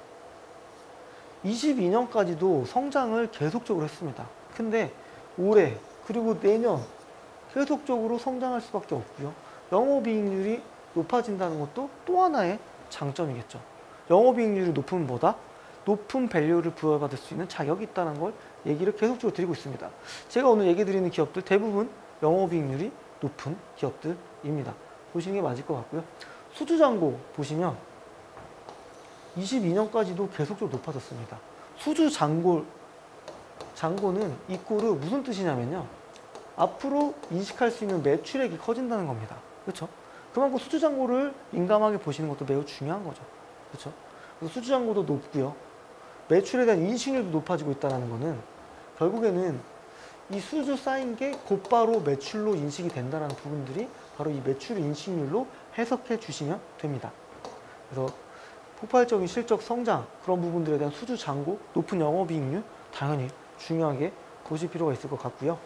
Speaker 2: 이십이 년까지도 성장을 계속적으로 했습니다. 근데 올해 그리고 내년 계속적으로 성장할 수밖에 없고요. 영업이익률이 높아진다는 것도 또 하나의 장점이겠죠. 영업이익률이 높으면 뭐다? 높은 밸류를 부여받을 수 있는 자격이 있다는 걸 얘기를 계속적으로 드리고 있습니다. 제가 오늘 얘기 드리는 기업들 대부분 영업이익률이 높은 기업들입니다. 보시는 게 맞을 것 같고요. 수주잔고 보시면 이십이 년까지도 계속적으로 높아졌습니다. 수주잔고, 잔고는 이꼬르 무슨 뜻이냐면요. 앞으로 인식할 수 있는 매출액이 커진다는 겁니다. 그렇죠? 그만큼 수주잔고를 민감하게 보시는 것도 매우 중요한 거죠. 그렇죠? 그래서 수주잔고도 높고요. 매출에 대한 인식률도 높아지고 있다는 것은 결국에는 이 수주 쌓인 게 곧바로 매출로 인식이 된다는 부분들이 바로 이 매출 인식률로 해석해 주시면 됩니다. 그래서 폭발적인 실적 성장, 그런 부분들에 대한 수주 잔고, 높은 영업이익률 당연히 중요하게 보실 필요가 있을 것 같고요.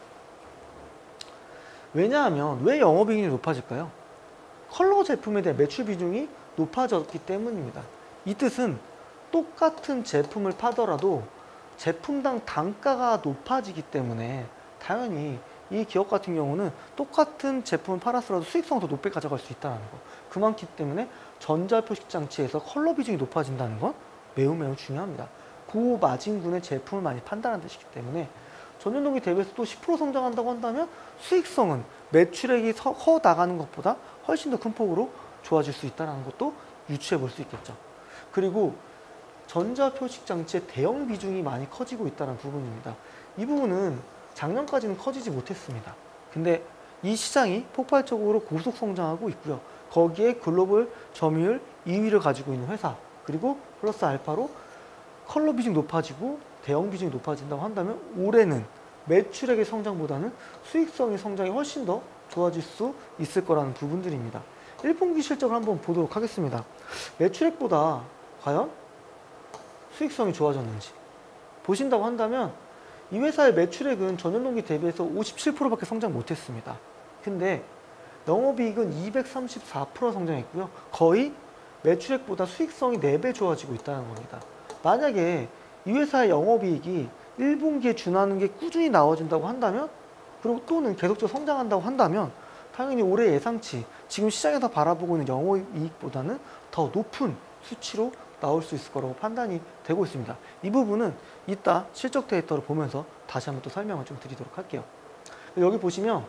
Speaker 2: 왜냐하면 왜 영업이익률이 높아질까요? 컬러 제품에 대한 매출 비중이 높아졌기 때문입니다. 이 뜻은 똑같은 제품을 파더라도 제품당 단가가 높아지기 때문에 당연히 이 기업 같은 경우는 똑같은 제품을 팔았더라도 수익성을 더 높게 가져갈 수 있다는 거. 그만큼 때문에 전자표식 장치에서 컬러 비중이 높아진다는 건 매우 매우 중요합니다. 고마진군의 제품을 많이 판다는 뜻이기 때문에 전년동기 대비해서 또 십 퍼센트 성장한다고 한다면 수익성은 매출액이 커 나가는 것보다 훨씬 더 큰 폭으로 좋아질 수 있다는 것도 유추해 볼 수 있겠죠. 그리고 전자표식 장치의 대형 비중이 많이 커지고 있다는 부분입니다. 이 부분은 작년까지는 커지지 못했습니다. 근데 이 시장이 폭발적으로 고속 성장하고 있고요. 거기에 글로벌 점유율 이 위를 가지고 있는 회사, 그리고 플러스 알파로 컬러 비중이 높아지고 대형 비중이 높아진다고 한다면 올해는 매출액의 성장보다는 수익성의 성장이 훨씬 더 좋아질 수 있을 거라는 부분들입니다. 일 분기 실적을 한번 보도록 하겠습니다. 매출액보다 과연 수익성이 좋아졌는지 보신다고 한다면 이 회사의 매출액은 전년동기 대비해서 오십칠 퍼센트밖에 성장 못했습니다. 근데 영업이익은 이백삼십사 퍼센트 성장했고요. 거의 매출액보다 수익성이 네 배 좋아지고 있다는 겁니다. 만약에 이 회사의 영업이익이 일 분기에 준하는 게 꾸준히 나와준다고 한다면, 그리고 또는 계속적으로 성장한다고 한다면 당연히 올해 예상치, 지금 시장에서 바라보고 있는 영업이익보다는 더 높은 수치로 나올 수 있을 거라고 판단이 되고 있습니다. 이 부분은 이따 실적 데이터를 보면서 다시 한번 또 설명을 좀 드리도록 할게요. 여기 보시면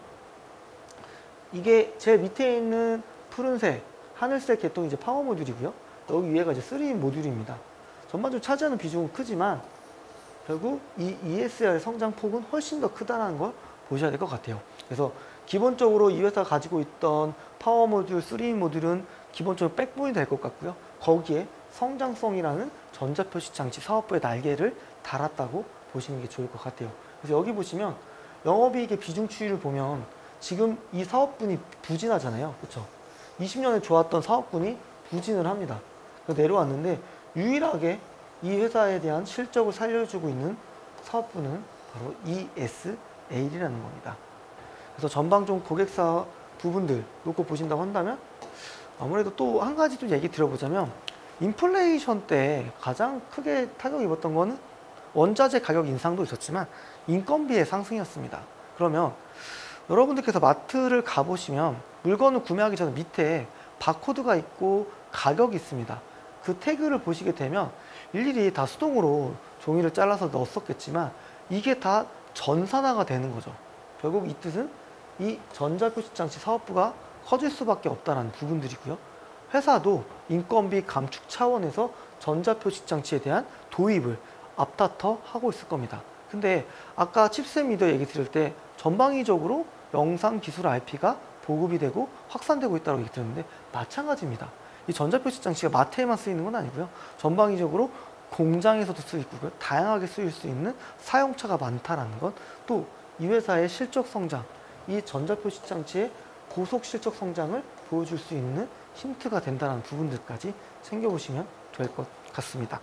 Speaker 2: 이게 제 밑에 있는 푸른색, 하늘색 계통이 이제 파워 모듈이고요. 여기 위에가 이제 쓰리 인 모듈입니다. 전반적으로 차지하는 비중은 크지만 결국 이 이에스알의 성장폭은 훨씬 더 크다는 걸 보셔야 될 것 같아요. 그래서 기본적으로 이 회사가 가지고 있던 파워 모듈, 쓰리 인 모듈은 기본적으로 백본이 될 것 같고요. 거기에 성장성이라는 전자표식 장치 사업부의 날개를 달았다고 보시는 게 좋을 것 같아요. 그래서 여기 보시면 영업이익의 비중 추이를 보면 지금 이 사업분이 부진하잖아요. 그렇죠? 이십 년에 좋았던 사업분이 부진을 합니다. 내려왔는데 유일하게 이 회사에 대한 실적을 살려주고 있는 사업부는 바로 이에스알입니다. 에일이라는 겁니다. 그래서 전방종 고객사 부분들 놓고 보신다고 한다면 아무래도 또 한 가지 또 얘기 드려보자면 인플레이션 때 가장 크게 타격을 입었던 거는 원자재 가격 인상도 있었지만 인건비의 상승이었습니다. 그러면 여러분들께서 마트를 가보시면 물건을 구매하기 전에 밑에 바코드가 있고 가격이 있습니다. 그 태그를 보시게 되면 일일이 다 수동으로 종이를 잘라서 넣었었겠지만 이게 다 전산화가 되는 거죠. 결국 이 뜻은 이 전자표시장치 사업부가 커질 수밖에 없다는 부분들이고요. 회사도 인건비 감축 차원에서 전자표시장치에 대한 도입을 앞다퉈 하고 있을 겁니다. 근데 아까 칩셋 미디어 얘기 드릴 때 전방위적으로 영상 기술 아이피가 보급이 되고 확산되고 있다고 얘기 드렸는데 마찬가지입니다. 이 전자표시장치가 마트에만 쓰이는 건 아니고요. 전방위적으로 공장에서도 쓰이고요. 다양하게 쓰일 수 있는 사용처가 많다라는 것, 또 이 회사의 실적 성장, 이 전자표시장치의 고속 실적 성장을 보여줄 수 있는 힌트가 된다는 부분들까지 챙겨보시면 될 것 같습니다.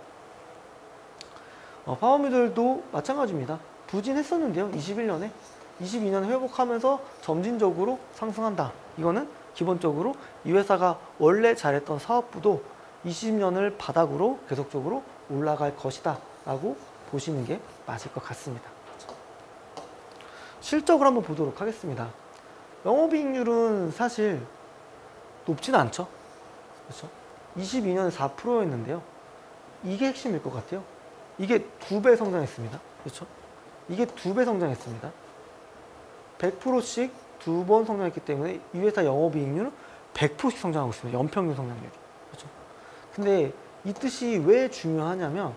Speaker 2: 어, 파워미들도 마찬가지입니다. 부진했었는데요. 이십일 년에 이십이 년에 회복하면서 점진적으로 상승한다. 이거는 기본적으로 이 회사가 원래 잘했던 사업부도 이십 년을 바닥으로 계속적으로 올라갈 것이다 라고 보시는 게 맞을 것 같습니다. 실적을 한번 보도록 하겠습니다. 영업이익률은 사실 높지는 않죠. 그렇죠? 이십이 년에 사 퍼센트였는데요. 이게 핵심일 것 같아요. 이게 두 배 성장했습니다. 그렇죠? 이게 두 배 성장했습니다. 백 퍼센트씩 두 번 성장했기 때문에 이 회사 영업이익률은 백 퍼센트씩 성장하고 있습니다. 연평균 성장률이. 그렇죠? 근데 이 뜻이 왜 중요하냐면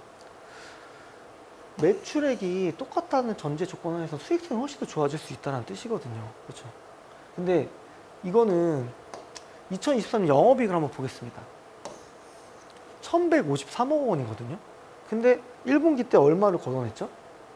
Speaker 2: 매출액이 똑같다는 전제 조건 하에서 수익성이 훨씬 더 좋아질 수 있다는 뜻이거든요. 그렇죠? 근데 이거는 이천이십삼 년 영업이익을 한번 보겠습니다. 천백오십삼억 원이거든요. 근데 일 분기 때 얼마를 걷어냈죠?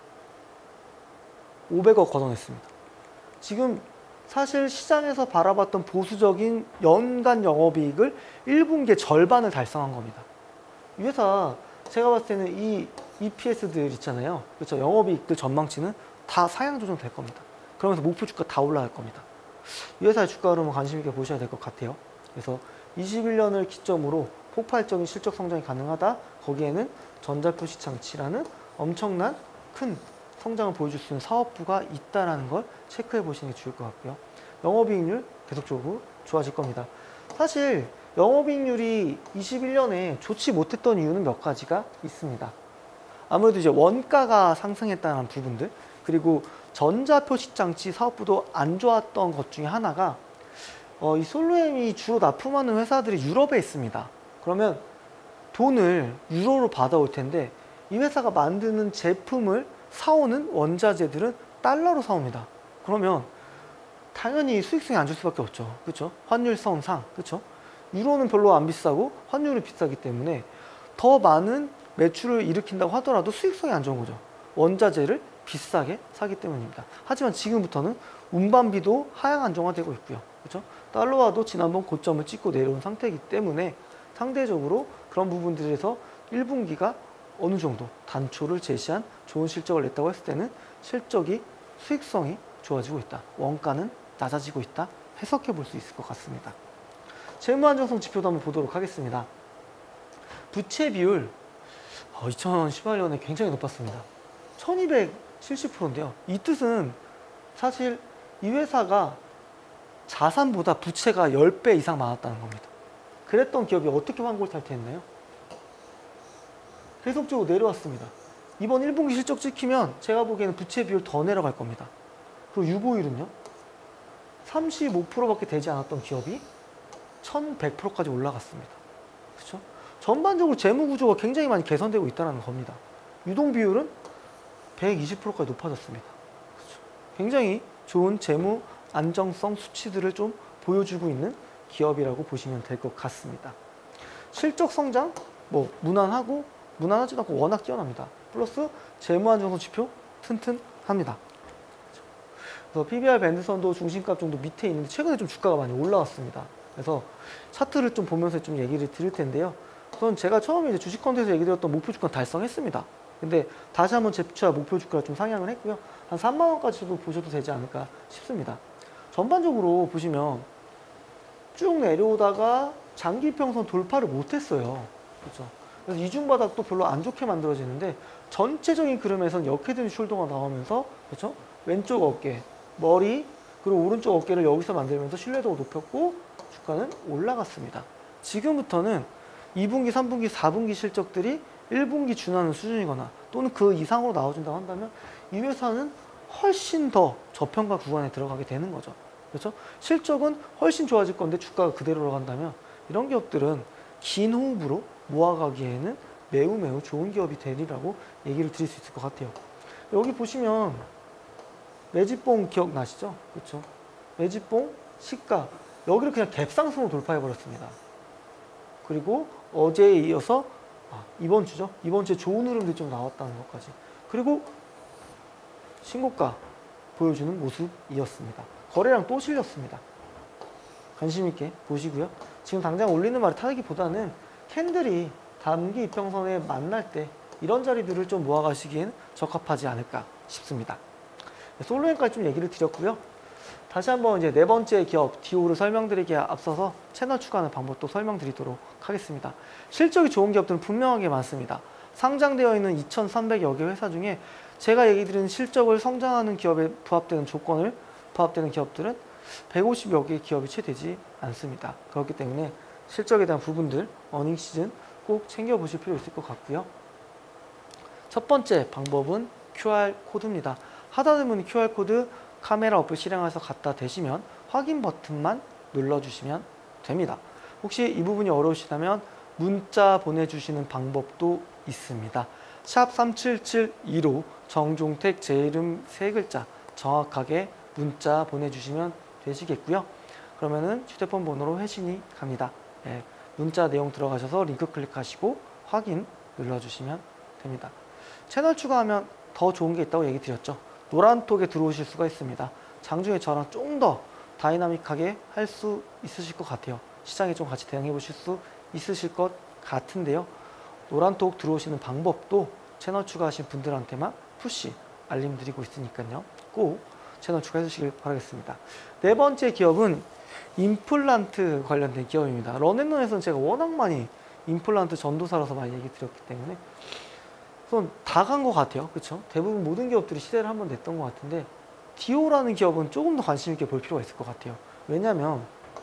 Speaker 2: 오백억 걷어냈습니다. 지금 사실 시장에서 바라봤던 보수적인 연간 영업이익을 일 분기에 절반을 달성한 겁니다. 이 회사 제가 봤을 때는 이 이피에스들 있잖아요. 그렇죠? 영업이익들 전망치는 다 상향 조정될 겁니다. 그러면서 목표 주가 다 올라갈 겁니다. 이 회사의 주가 흐름은 관심 있게 보셔야 될 것 같아요. 그래서 이십일 년을 기점으로 폭발적인 실적 성장이 가능하다. 거기에는 전자표시장치라는 엄청난 큰 성장을 보여줄 수 있는 사업부가 있다는 걸 체크해 보시는 게 좋을 것 같고요. 영업이익률 계속적으로 좋아질 겁니다. 사실 영업이익률이 이십일 년에 좋지 못했던 이유는 몇 가지가 있습니다. 아무래도 이제 원가가 상승했다는 부분들, 그리고 전자표시장치 사업부도 안 좋았던 것 중에 하나가 어, 이 솔로엠이 주로 납품하는 회사들이 유럽에 있습니다. 그러면 돈을 유로로 받아올 텐데 이 회사가 만드는 제품을 사오는 원자재들은 달러로 사옵니다. 그러면 당연히 수익성이 안 줄 수밖에 없죠. 그렇죠? 환율성상, 그렇죠? 유로는 별로 안 비싸고 환율이 비싸기 때문에 더 많은 매출을 일으킨다고 하더라도 수익성이 안 좋은 거죠. 원자재를 비싸게 사기 때문입니다. 하지만 지금부터는 운반비도 하향 안정화되고 있고요. 그렇죠? 달러화도 지난번 고점을 찍고 내려온 상태이기 때문에 상대적으로 그런 부분들에서 일 분기가 어느 정도 단초를 제시한 좋은 실적을 냈다고 했을 때는 실적이 수익성이 좋아지고 있다. 원가는 낮아지고 있다. 해석해 볼 수 있을 것 같습니다. 재무 안정성 지표도 한번 보도록 하겠습니다. 부채 비율 어, 이천십팔 년에 굉장히 높았습니다. 천이백칠십 퍼센트인데요. 이 뜻은 사실 이 회사가 자산보다 부채가 십 배 이상 많았다는 겁니다. 그랬던 기업이 어떻게 환골탈퇴했나요? 계속적으로 내려왔습니다. 이번 일 분기 실적 찍히면 제가 보기에는 부채 비율 더 내려갈 겁니다. 그리고 유보율은요? 삼십오 퍼센트밖에 되지 않았던 기업이 천백 퍼센트까지 올라갔습니다. 그렇죠? 전반적으로 재무 구조가 굉장히 많이 개선되고 있다는 겁니다. 유동 비율은 백이십 퍼센트까지 높아졌습니다. 그렇죠? 굉장히 좋은 재무 안정성 수치들을 좀 보여주고 있는 기업이라고 보시면 될 것 같습니다. 실적 성장 뭐 무난하고 무난하지도 않고 워낙 뛰어납니다. 플러스 재무 안정성 지표 튼튼합니다. 그래서 피비알 밴드선도 중심값 정도 밑에 있는데 최근에 좀 주가가 많이 올라왔습니다. 그래서 차트를 좀 보면서 좀 얘기를 드릴 텐데요. 우선 제가 처음에 이제 주식 컨텐츠 얘기 드렸던 목표 주가 달성했습니다. 근데 다시 한번 제프차 목표 주가를 좀 상향을 했고요. 한 삼만 원까지도 보셔도 되지 않을까 싶습니다. 전반적으로 보시면 쭉 내려오다가 장기평선 돌파를 못했어요. 그렇죠? 그래서 이중바닥도 별로 안 좋게 만들어지는데 전체적인 그림에선 역헤드 숄더가 나오면서 그렇죠? 왼쪽 어깨, 머리, 그리고 오른쪽 어깨를 여기서 만들면서 신뢰도가 높였고 주가는 올라갔습니다. 지금부터는 이 분기, 삼 분기, 사 분기 실적들이 일 분기 준하는 수준이거나 또는 그 이상으로 나와준다고 한다면 이 회사는 훨씬 더 저평가 구간에 들어가게 되는 거죠. 그렇죠? 실적은 훨씬 좋아질 건데 주가가 그대로 올라간다면 이런 기업들은 긴 호흡으로 모아가기에는 매우 매우 좋은 기업이 되리라고 얘기를 드릴 수 있을 것 같아요. 여기 보시면 매집봉 기억나시죠? 그렇죠? 매집봉, 시가 여기를 그냥 갭상승으로 돌파해 버렸습니다. 그리고 어제에 이어서 아, 이번 주죠? 이번 주에 좋은 흐름들이 좀 나왔다는 것까지. 그리고 신고가 보여주는 모습이었습니다. 거래량 또 실렸습니다. 관심 있게 보시고요. 지금 당장 올리는 말이 타기보다는 캔들이 단기 이평선에 만날 때 이런 자리들을 좀 모아가시기엔 적합하지 않을까 싶습니다. 솔로엔까지 좀 얘기를 드렸고요. 다시 한번 이제 네 번째 기업 디오를 설명드리기에 앞서서 채널 추가하는 방법도 설명드리도록 하겠습니다. 실적이 좋은 기업들은 분명하게 많습니다. 상장되어 있는 이천삼백여 개 회사 중에 제가 얘기 드린 실적을 성장하는 기업에 부합되는 조건을 부합되는 기업들은 백오십여 개의 기업이 채 되지 않습니다. 그렇기 때문에 실적에 대한 부분들 어닝 시즌 꼭 챙겨보실 필요 있을 것 같고요. 첫 번째 방법은 큐알 코드입니다. 하다 보면 큐알 코드 카메라 어플 실행해서 갖다 대시면 확인 버튼만 눌러주시면 됩니다. 혹시 이 부분이 어려우시다면 문자 보내주시는 방법도 있습니다. 샵 삼칠칠이로 정종택 제 이름 세 글자 정확하게 문자 보내주시면 되시겠고요. 그러면은 휴대폰 번호로 회신이 갑니다. 예, 문자 내용 들어가셔서 링크 클릭하시고 확인 눌러주시면 됩니다. 채널 추가하면 더 좋은 게 있다고 얘기 드렸죠. 노란톡에 들어오실 수가 있습니다. 장중에 저랑 좀 더 다이나믹하게 할 수 있으실 것 같아요. 시장에 좀 같이 대응해 보실 수 있으실 것 같은데요. 노란톡 들어오시는 방법도 채널 추가하신 분들한테만 푸시 알림 드리고 있으니까요. 꼭 채널 추가해 주시길 바라겠습니다. 네 번째 기업은 임플란트 관련된 기업입니다. 런앤런에서는 제가 워낙 많이 임플란트 전도사라서 많이 얘기 드렸기 때문에 우선 다 간 것 같아요. 그렇죠? 대부분 모든 기업들이 시대를 한번 냈던 것 같은데 디오라는 기업은 조금 더 관심 있게 볼 필요가 있을 것 같아요. 왜냐하면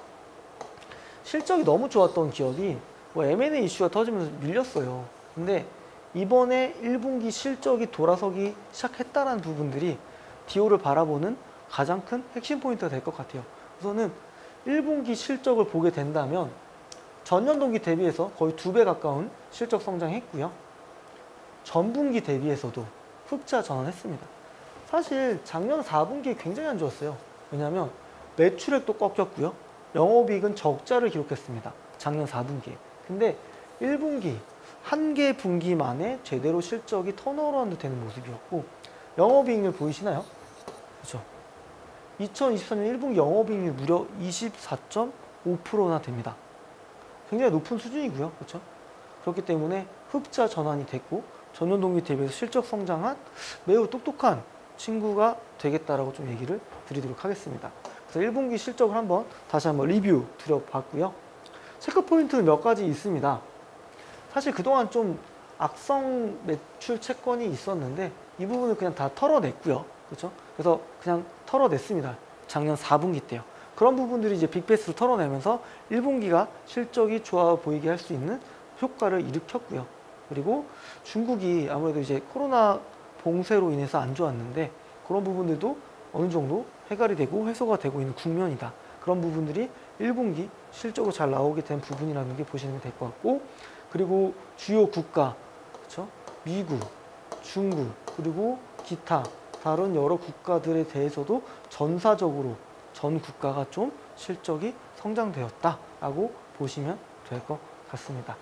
Speaker 2: 실적이 너무 좋았던 기업이 뭐 엠 앤 에이 이슈가 터지면서 밀렸어요. 근데 이번에 일 분기 실적이 돌아서기 시작했다는 부분들이 디오를 바라보는 가장 큰 핵심 포인트가 될 것 같아요. 우선은 일 분기 실적을 보게 된다면 전년 동기 대비해서 거의 두 배 가까운 실적 성장했고요. 전분기 대비해서도 흑자 전환했습니다. 사실 작년 사 분기에 굉장히 안 좋았어요. 왜냐하면 매출액도 꺾였고요. 영업이익은 적자를 기록했습니다. 작년 사 분기에. 근데 일 분기, 한 개 분기 만에 제대로 실적이 턴어라운드 되는 모습이었고 영업이익률 보이시나요? 그렇죠? 이천이십삼 년 일 분기 영업이익률 무려 이십사 점 오 퍼센트나 됩니다. 굉장히 높은 수준이고요. 그렇죠? 그렇기 때문에 흑자 전환이 됐고 전년 동기 대비해서 실적 성장한 매우 똑똑한 친구가 되겠다라고 좀 얘기를 드리도록 하겠습니다. 그래서 일 분기 실적을 한번 다시 한번 리뷰 드려봤고요. 체크 포인트는 몇 가지 있습니다. 사실 그동안 좀 악성 매출 채권이 있었는데 이 부분을 그냥 다 털어냈고요. 그렇죠? 그래서 그냥 털어냈습니다. 작년 사 분기 때요. 그런 부분들이 이제 빅베이스로 털어내면서 일 분기가 실적이 좋아 보이게 할 수 있는 효과를 일으켰고요. 그리고 중국이 아무래도 이제 코로나 봉쇄로 인해서 안 좋았는데 그런 부분들도 어느 정도 해결이 되고 해소가 되고 있는 국면이다. 그런 부분들이 일 분기 실적으로 잘 나오게 된 부분이라는 게 보시면 될 것 같고 그리고 주요 국가, 그렇죠? 미국, 중국, 그리고 기타 다른 여러 국가들에 대해서도 전사적으로 전 국가가 좀 실적이 성장되었다라고 보시면 될 것 같습니다.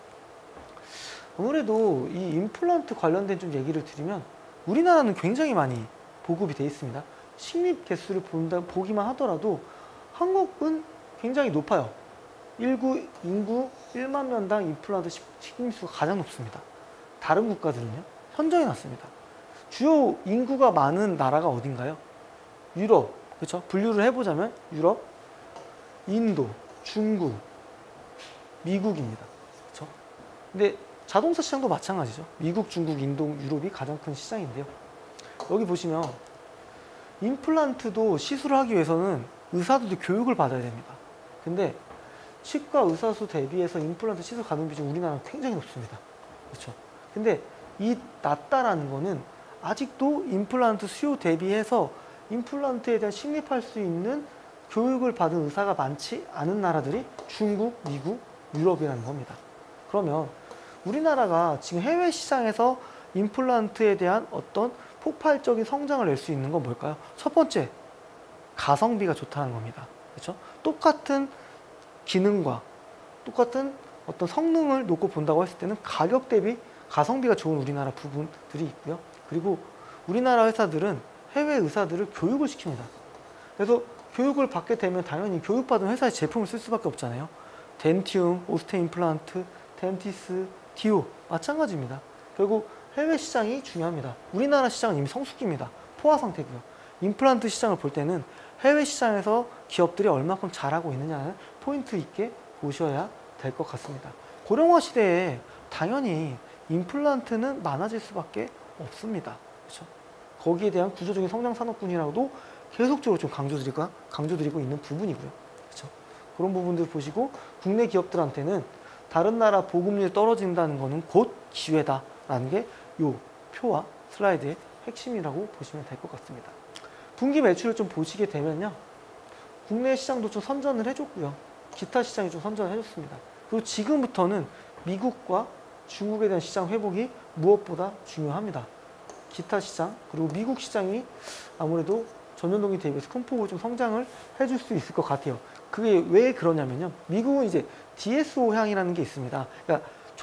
Speaker 2: 아무래도 이 임플란트 관련된 좀 얘기를 드리면 우리나라는 굉장히 많이 보급이 되어 있습니다. 식립 개수를 본다, 보기만 하더라도 한국은 굉장히 높아요. 일구 인구 일만 명당 임플란트 식립수가 가장 높습니다. 다른 국가들은요? 선정해 놨습니다. 주요 인구가 많은 나라가 어딘가요? 유럽, 그렇죠? 분류를 해보자면 유럽, 인도, 중국, 미국입니다. 그렇죠? 근데 자동차 시장도 마찬가지죠. 미국, 중국, 인도, 유럽이 가장 큰 시장인데요. 여기 보시면 임플란트도 시술을 하기 위해서는 의사들도 교육을 받아야 됩니다. 근데 치과 의사 수 대비해서 임플란트 시술 가능 비중 우리나라는 굉장히 높습니다. 그렇죠? 근데 이 낮다라는 거는 아직도 임플란트 수요 대비해서 임플란트에 대한 식립할 수 있는 교육을 받은 의사가 많지 않은 나라들이 중국, 미국, 유럽이라는 겁니다. 그러면 우리나라가 지금 해외 시장에서 임플란트에 대한 어떤 폭발적인 성장을 낼 수 있는 건 뭘까요? 첫 번째, 가성비가 좋다는 겁니다. 그렇죠? 똑같은 기능과 똑같은 어떤 성능을 놓고 본다고 했을 때는 가격 대비 가성비가 좋은 우리나라 부분들이 있고요. 그리고 우리나라 회사들은 해외 의사들을 교육을 시킵니다. 그래서 교육을 받게 되면 당연히 교육받은 회사의 제품을 쓸 수밖에 없잖아요. 덴티움, 오스테 임플란트, 덴티스, 디오 마찬가지입니다. 결국 해외 시장이 중요합니다. 우리나라 시장은 이미 성숙기입니다. 포화 상태고요. 임플란트 시장을 볼 때는 해외 시장에서 기업들이 얼마큼 잘하고 있느냐를 포인트 있게 보셔야 될 것 같습니다. 고령화 시대에 당연히 임플란트는 많아질 수밖에 없습니다. 그렇죠? 거기에 대한 구조적인 성장 산업군이라고도 계속적으로 좀 강조드리고, 강조드리고 있는 부분이고요. 그렇죠? 그런 부분들 보시고 국내 기업들한테는 다른 나라 보급률이 떨어진다는 것은 곧 기회다라는 게 이 표와 슬라이드의 핵심이라고 보시면 될 것 같습니다. 분기 매출을 좀 보시게 되면요. 국내 시장도 좀 선전을 해줬고요. 기타 시장이 좀 선전을 해줬습니다. 그리고 지금부터는 미국과 중국에 대한 시장 회복이 무엇보다 중요합니다. 기타 시장 그리고 미국 시장이 아무래도 전년동기 대비해서 큰 폭으로 좀 성장을 해줄 수 있을 것 같아요. 그게 왜 그러냐면요. 미국은 이제 디에스오향이라는 게 있습니다. 그러니까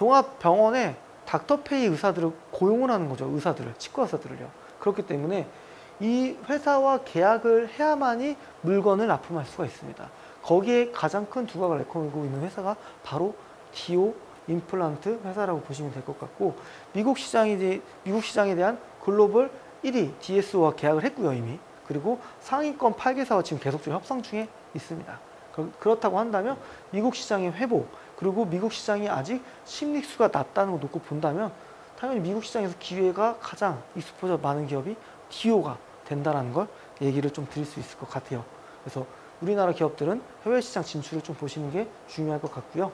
Speaker 2: 종합병원에 닥터페이 의사들을 고용을 하는 거죠. 의사들을, 치과 의사들을요. 그렇기 때문에 이 회사와 계약을 해야만이 물건을 납품할 수가 있습니다. 거기에 가장 큰 두각을 내걸고 있는 회사가 바로 디오 임플란트 회사라고 보시면 될 것 같고, 미국 시장이 미국 시장에 대한 글로벌 일 위 디에스오와 계약을 했고요, 이미. 그리고 상위권 팔 개사와 지금 계속적으로 협상 중에 있습니다. 그렇다고 한다면 미국 시장의 회복, 그리고 미국 시장이 아직 심리수가 낮다는 걸 놓고 본다면 당연히 미국 시장에서 기회가 가장 익스포저 많은 기업이 디오가 된다는 걸 얘기를 좀 드릴 수 있을 것 같아요. 그래서 우리나라 기업들은 해외 시장 진출을 좀 보시는 게 중요할 것 같고요.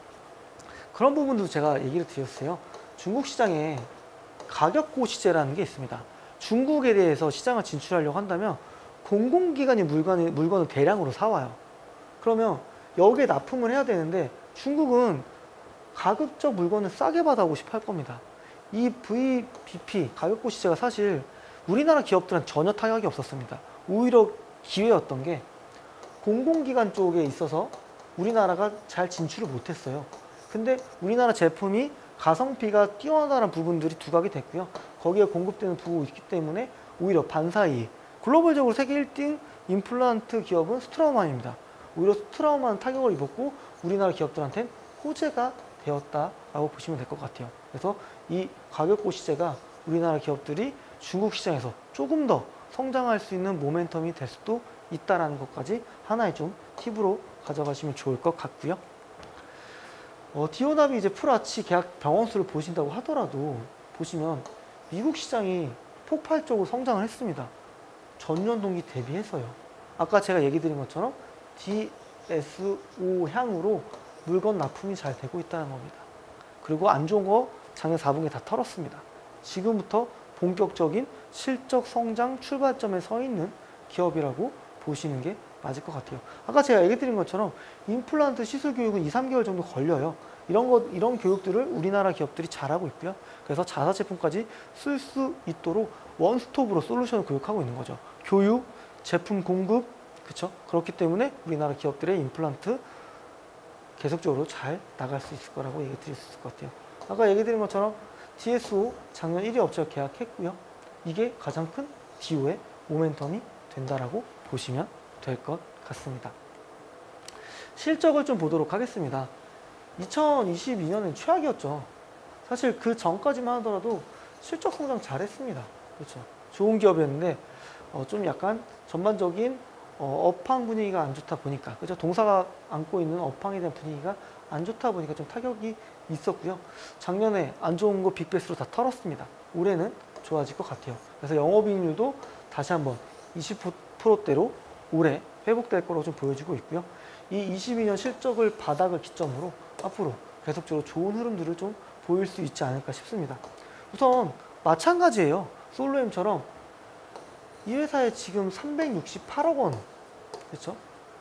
Speaker 2: 그런 부분도 제가 얘기를 드렸어요. 중국 시장에 가격고시제라는 게 있습니다. 중국에 대해서 시장을 진출하려고 한다면 공공기관이 물건을, 물건을 대량으로 사와요. 그러면 여기에 납품을 해야 되는데 중국은 가급적 물건을 싸게 받아오고 싶어 할 겁니다. 이 브이비피 가격고시제가 사실 우리나라 기업들은 전혀 타격이 없었습니다. 오히려 기회였던 게 공공기관 쪽에 있어서 우리나라가 잘 진출을 못했어요. 근데 우리나라 제품이 가성비가 뛰어나는 부분들이 두각이 됐고요. 거기에 공급되는 부분이 있기 때문에 오히려 반사이익. 글로벌적으로 세계 일 등 임플란트 기업은 스트라우만입니다. 오히려 스트라우만 타격을 입었고 우리나라 기업들한테는 호재가 되었다라고 보시면 될 것 같아요. 그래서 이 가격고시제가 우리나라 기업들이 중국 시장에서 조금 더 성장할 수 있는 모멘텀이 될 수도 있다는 것까지 하나의 좀 팁으로 가져가시면 좋을 것 같고요. 어, 디오납이 이제 풀아치 계약 병원 수를 보신다고 하더라도 보시면 미국 시장이 폭발적으로 성장을 했습니다. 전년 동기 대비해서요. 아까 제가 얘기 드린 것처럼 디에스오 향으로 물건 납품이 잘 되고 있다는 겁니다. 그리고 안 좋은 거 작년 사 분기에 다 털었습니다. 지금부터 본격적인 실적 성장 출발점에 서 있는 기업이라고 보시는 게 맞을 것 같아요. 아까 제가 얘기 드린 것처럼 임플란트 시술 교육은 이, 삼 개월 정도 걸려요. 이런 것, 이런 교육들을 우리나라 기업들이 잘하고 있고요. 그래서 자사 제품까지 쓸 수 있도록 원스톱으로 솔루션을 교육하고 있는 거죠. 교육, 제품 공급, 그쵸? 그렇기 때문에 우리나라 기업들의 임플란트 계속적으로 잘 나갈 수 있을 거라고 얘기 드릴 수 있을 것 같아요. 아까 얘기 드린 것처럼 디에스오 작년 일 위 업체가 계약했고요. 이게 가장 큰 디오의 모멘텀이 된다라고 보시면 될 것 같습니다. 실적을 좀 보도록 하겠습니다. 이천이십이 년은 최악이었죠. 사실 그 전까지만 하더라도 실적 성장 잘했습니다. 그렇죠. 좋은 기업이었는데 어, 좀 약간 전반적인 어, 업황 분위기가 안 좋다 보니까, 그죠? 동사가 안고 있는 업황에 대한 분위기가 안 좋다 보니까 좀 타격이 있었고요. 작년에 안 좋은 거 빅베스로 다 털었습니다. 올해는 좋아질 것 같아요. 그래서 영업이익률도 다시 한번 이십 퍼센트대로 올해 회복될 거라고 좀 보여지고 있고요. 이 이십이 년 실적을 바닥을 기점으로 앞으로 계속적으로 좋은 흐름들을 좀 보일 수 있지 않을까 싶습니다. 우선 마찬가지예요. 솔로엠처럼 이 회사에 지금 삼백육십팔억 원, 그렇죠?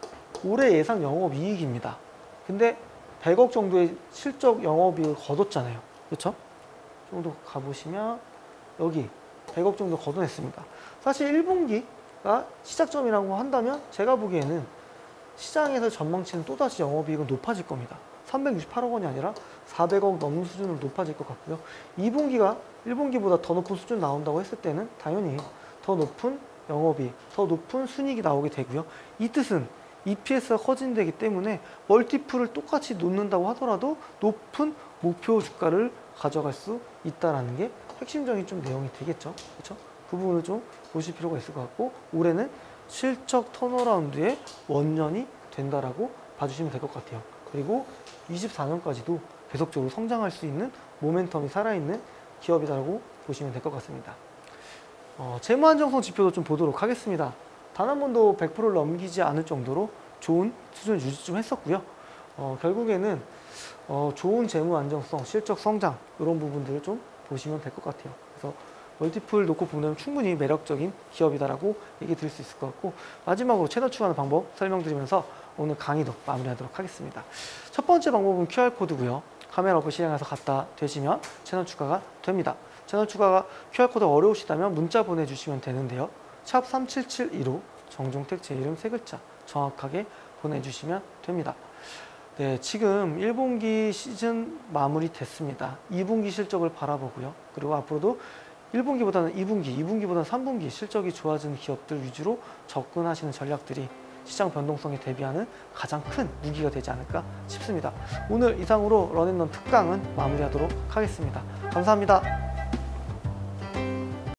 Speaker 2: 올해 예상 영업이익입니다. 근데 백억 정도의 실적 영업이익을 거뒀잖아요. 그렇죠? 좀 더 가보시면 여기 백억 정도 거둬냈습니다. 사실 일 분기가 시작점이라고 한다면 제가 보기에는 시장에서 전망치는 또다시 영업이익은 높아질 겁니다. 삼백육십팔억 원이 아니라 사백억 넘는 수준으로 높아질 것 같고요. 이 분기가 일 분기보다 더 높은 수준 나온다고 했을 때는 당연히 더 높은 영업이익, 더 높은 순이익이 나오게 되고요. 이 뜻은 이피에스가 커진다기 때문에 멀티플을 똑같이 놓는다고 하더라도 높은 목표 주가를 가져갈 수 있다는 게 핵심적인 좀 내용이 되겠죠. 그렇죠? 그 부분을 좀 보실 필요가 있을 것 같고, 올해는 실적 턴어라운드의 원년이 된다라고 봐주시면 될 것 같아요. 그리고 이십사 년까지도 계속적으로 성장할 수 있는 모멘텀이 살아있는 기업이라고 보시면 될 것 같습니다. 어, 재무 안정성 지표도 좀 보도록 하겠습니다. 단 한 번도 백 퍼센트를 넘기지 않을 정도로 좋은 수준을 유지 좀 했었고요. 어, 결국에는 어, 좋은 재무 안정성, 실적 성장 이런 부분들을 좀 보시면 될 것 같아요. 그래서 멀티플 놓고 보면 충분히 매력적인 기업이다라고 얘기 드릴 수 있을 것 같고, 마지막으로 채널 추가하는 방법 설명드리면서 오늘 강의도 마무리하도록 하겠습니다. 첫 번째 방법은 큐알코드고요. 카메라 어플 실행해서 갖다 대시면 채널 추가가 됩니다. 채널 추가가 큐알코드가 어려우시다면 문자 보내주시면 되는데요. 샵 삼칠칠이로 정종택 제 이름 세 글자 정확하게 보내주시면 됩니다. 네, 지금 일 분기 시즌 마무리 됐습니다. 이 분기 실적을 바라보고요. 그리고 앞으로도 일 분기보다는 이 분기, 이 분기보다는 삼 분기 실적이 좋아지는 기업들 위주로 접근하시는 전략들이 시장 변동성에 대비하는 가장 큰 무기가 되지 않을까 싶습니다. 오늘 이상으로 런앤런 특강은 마무리하도록 하겠습니다. 감사합니다.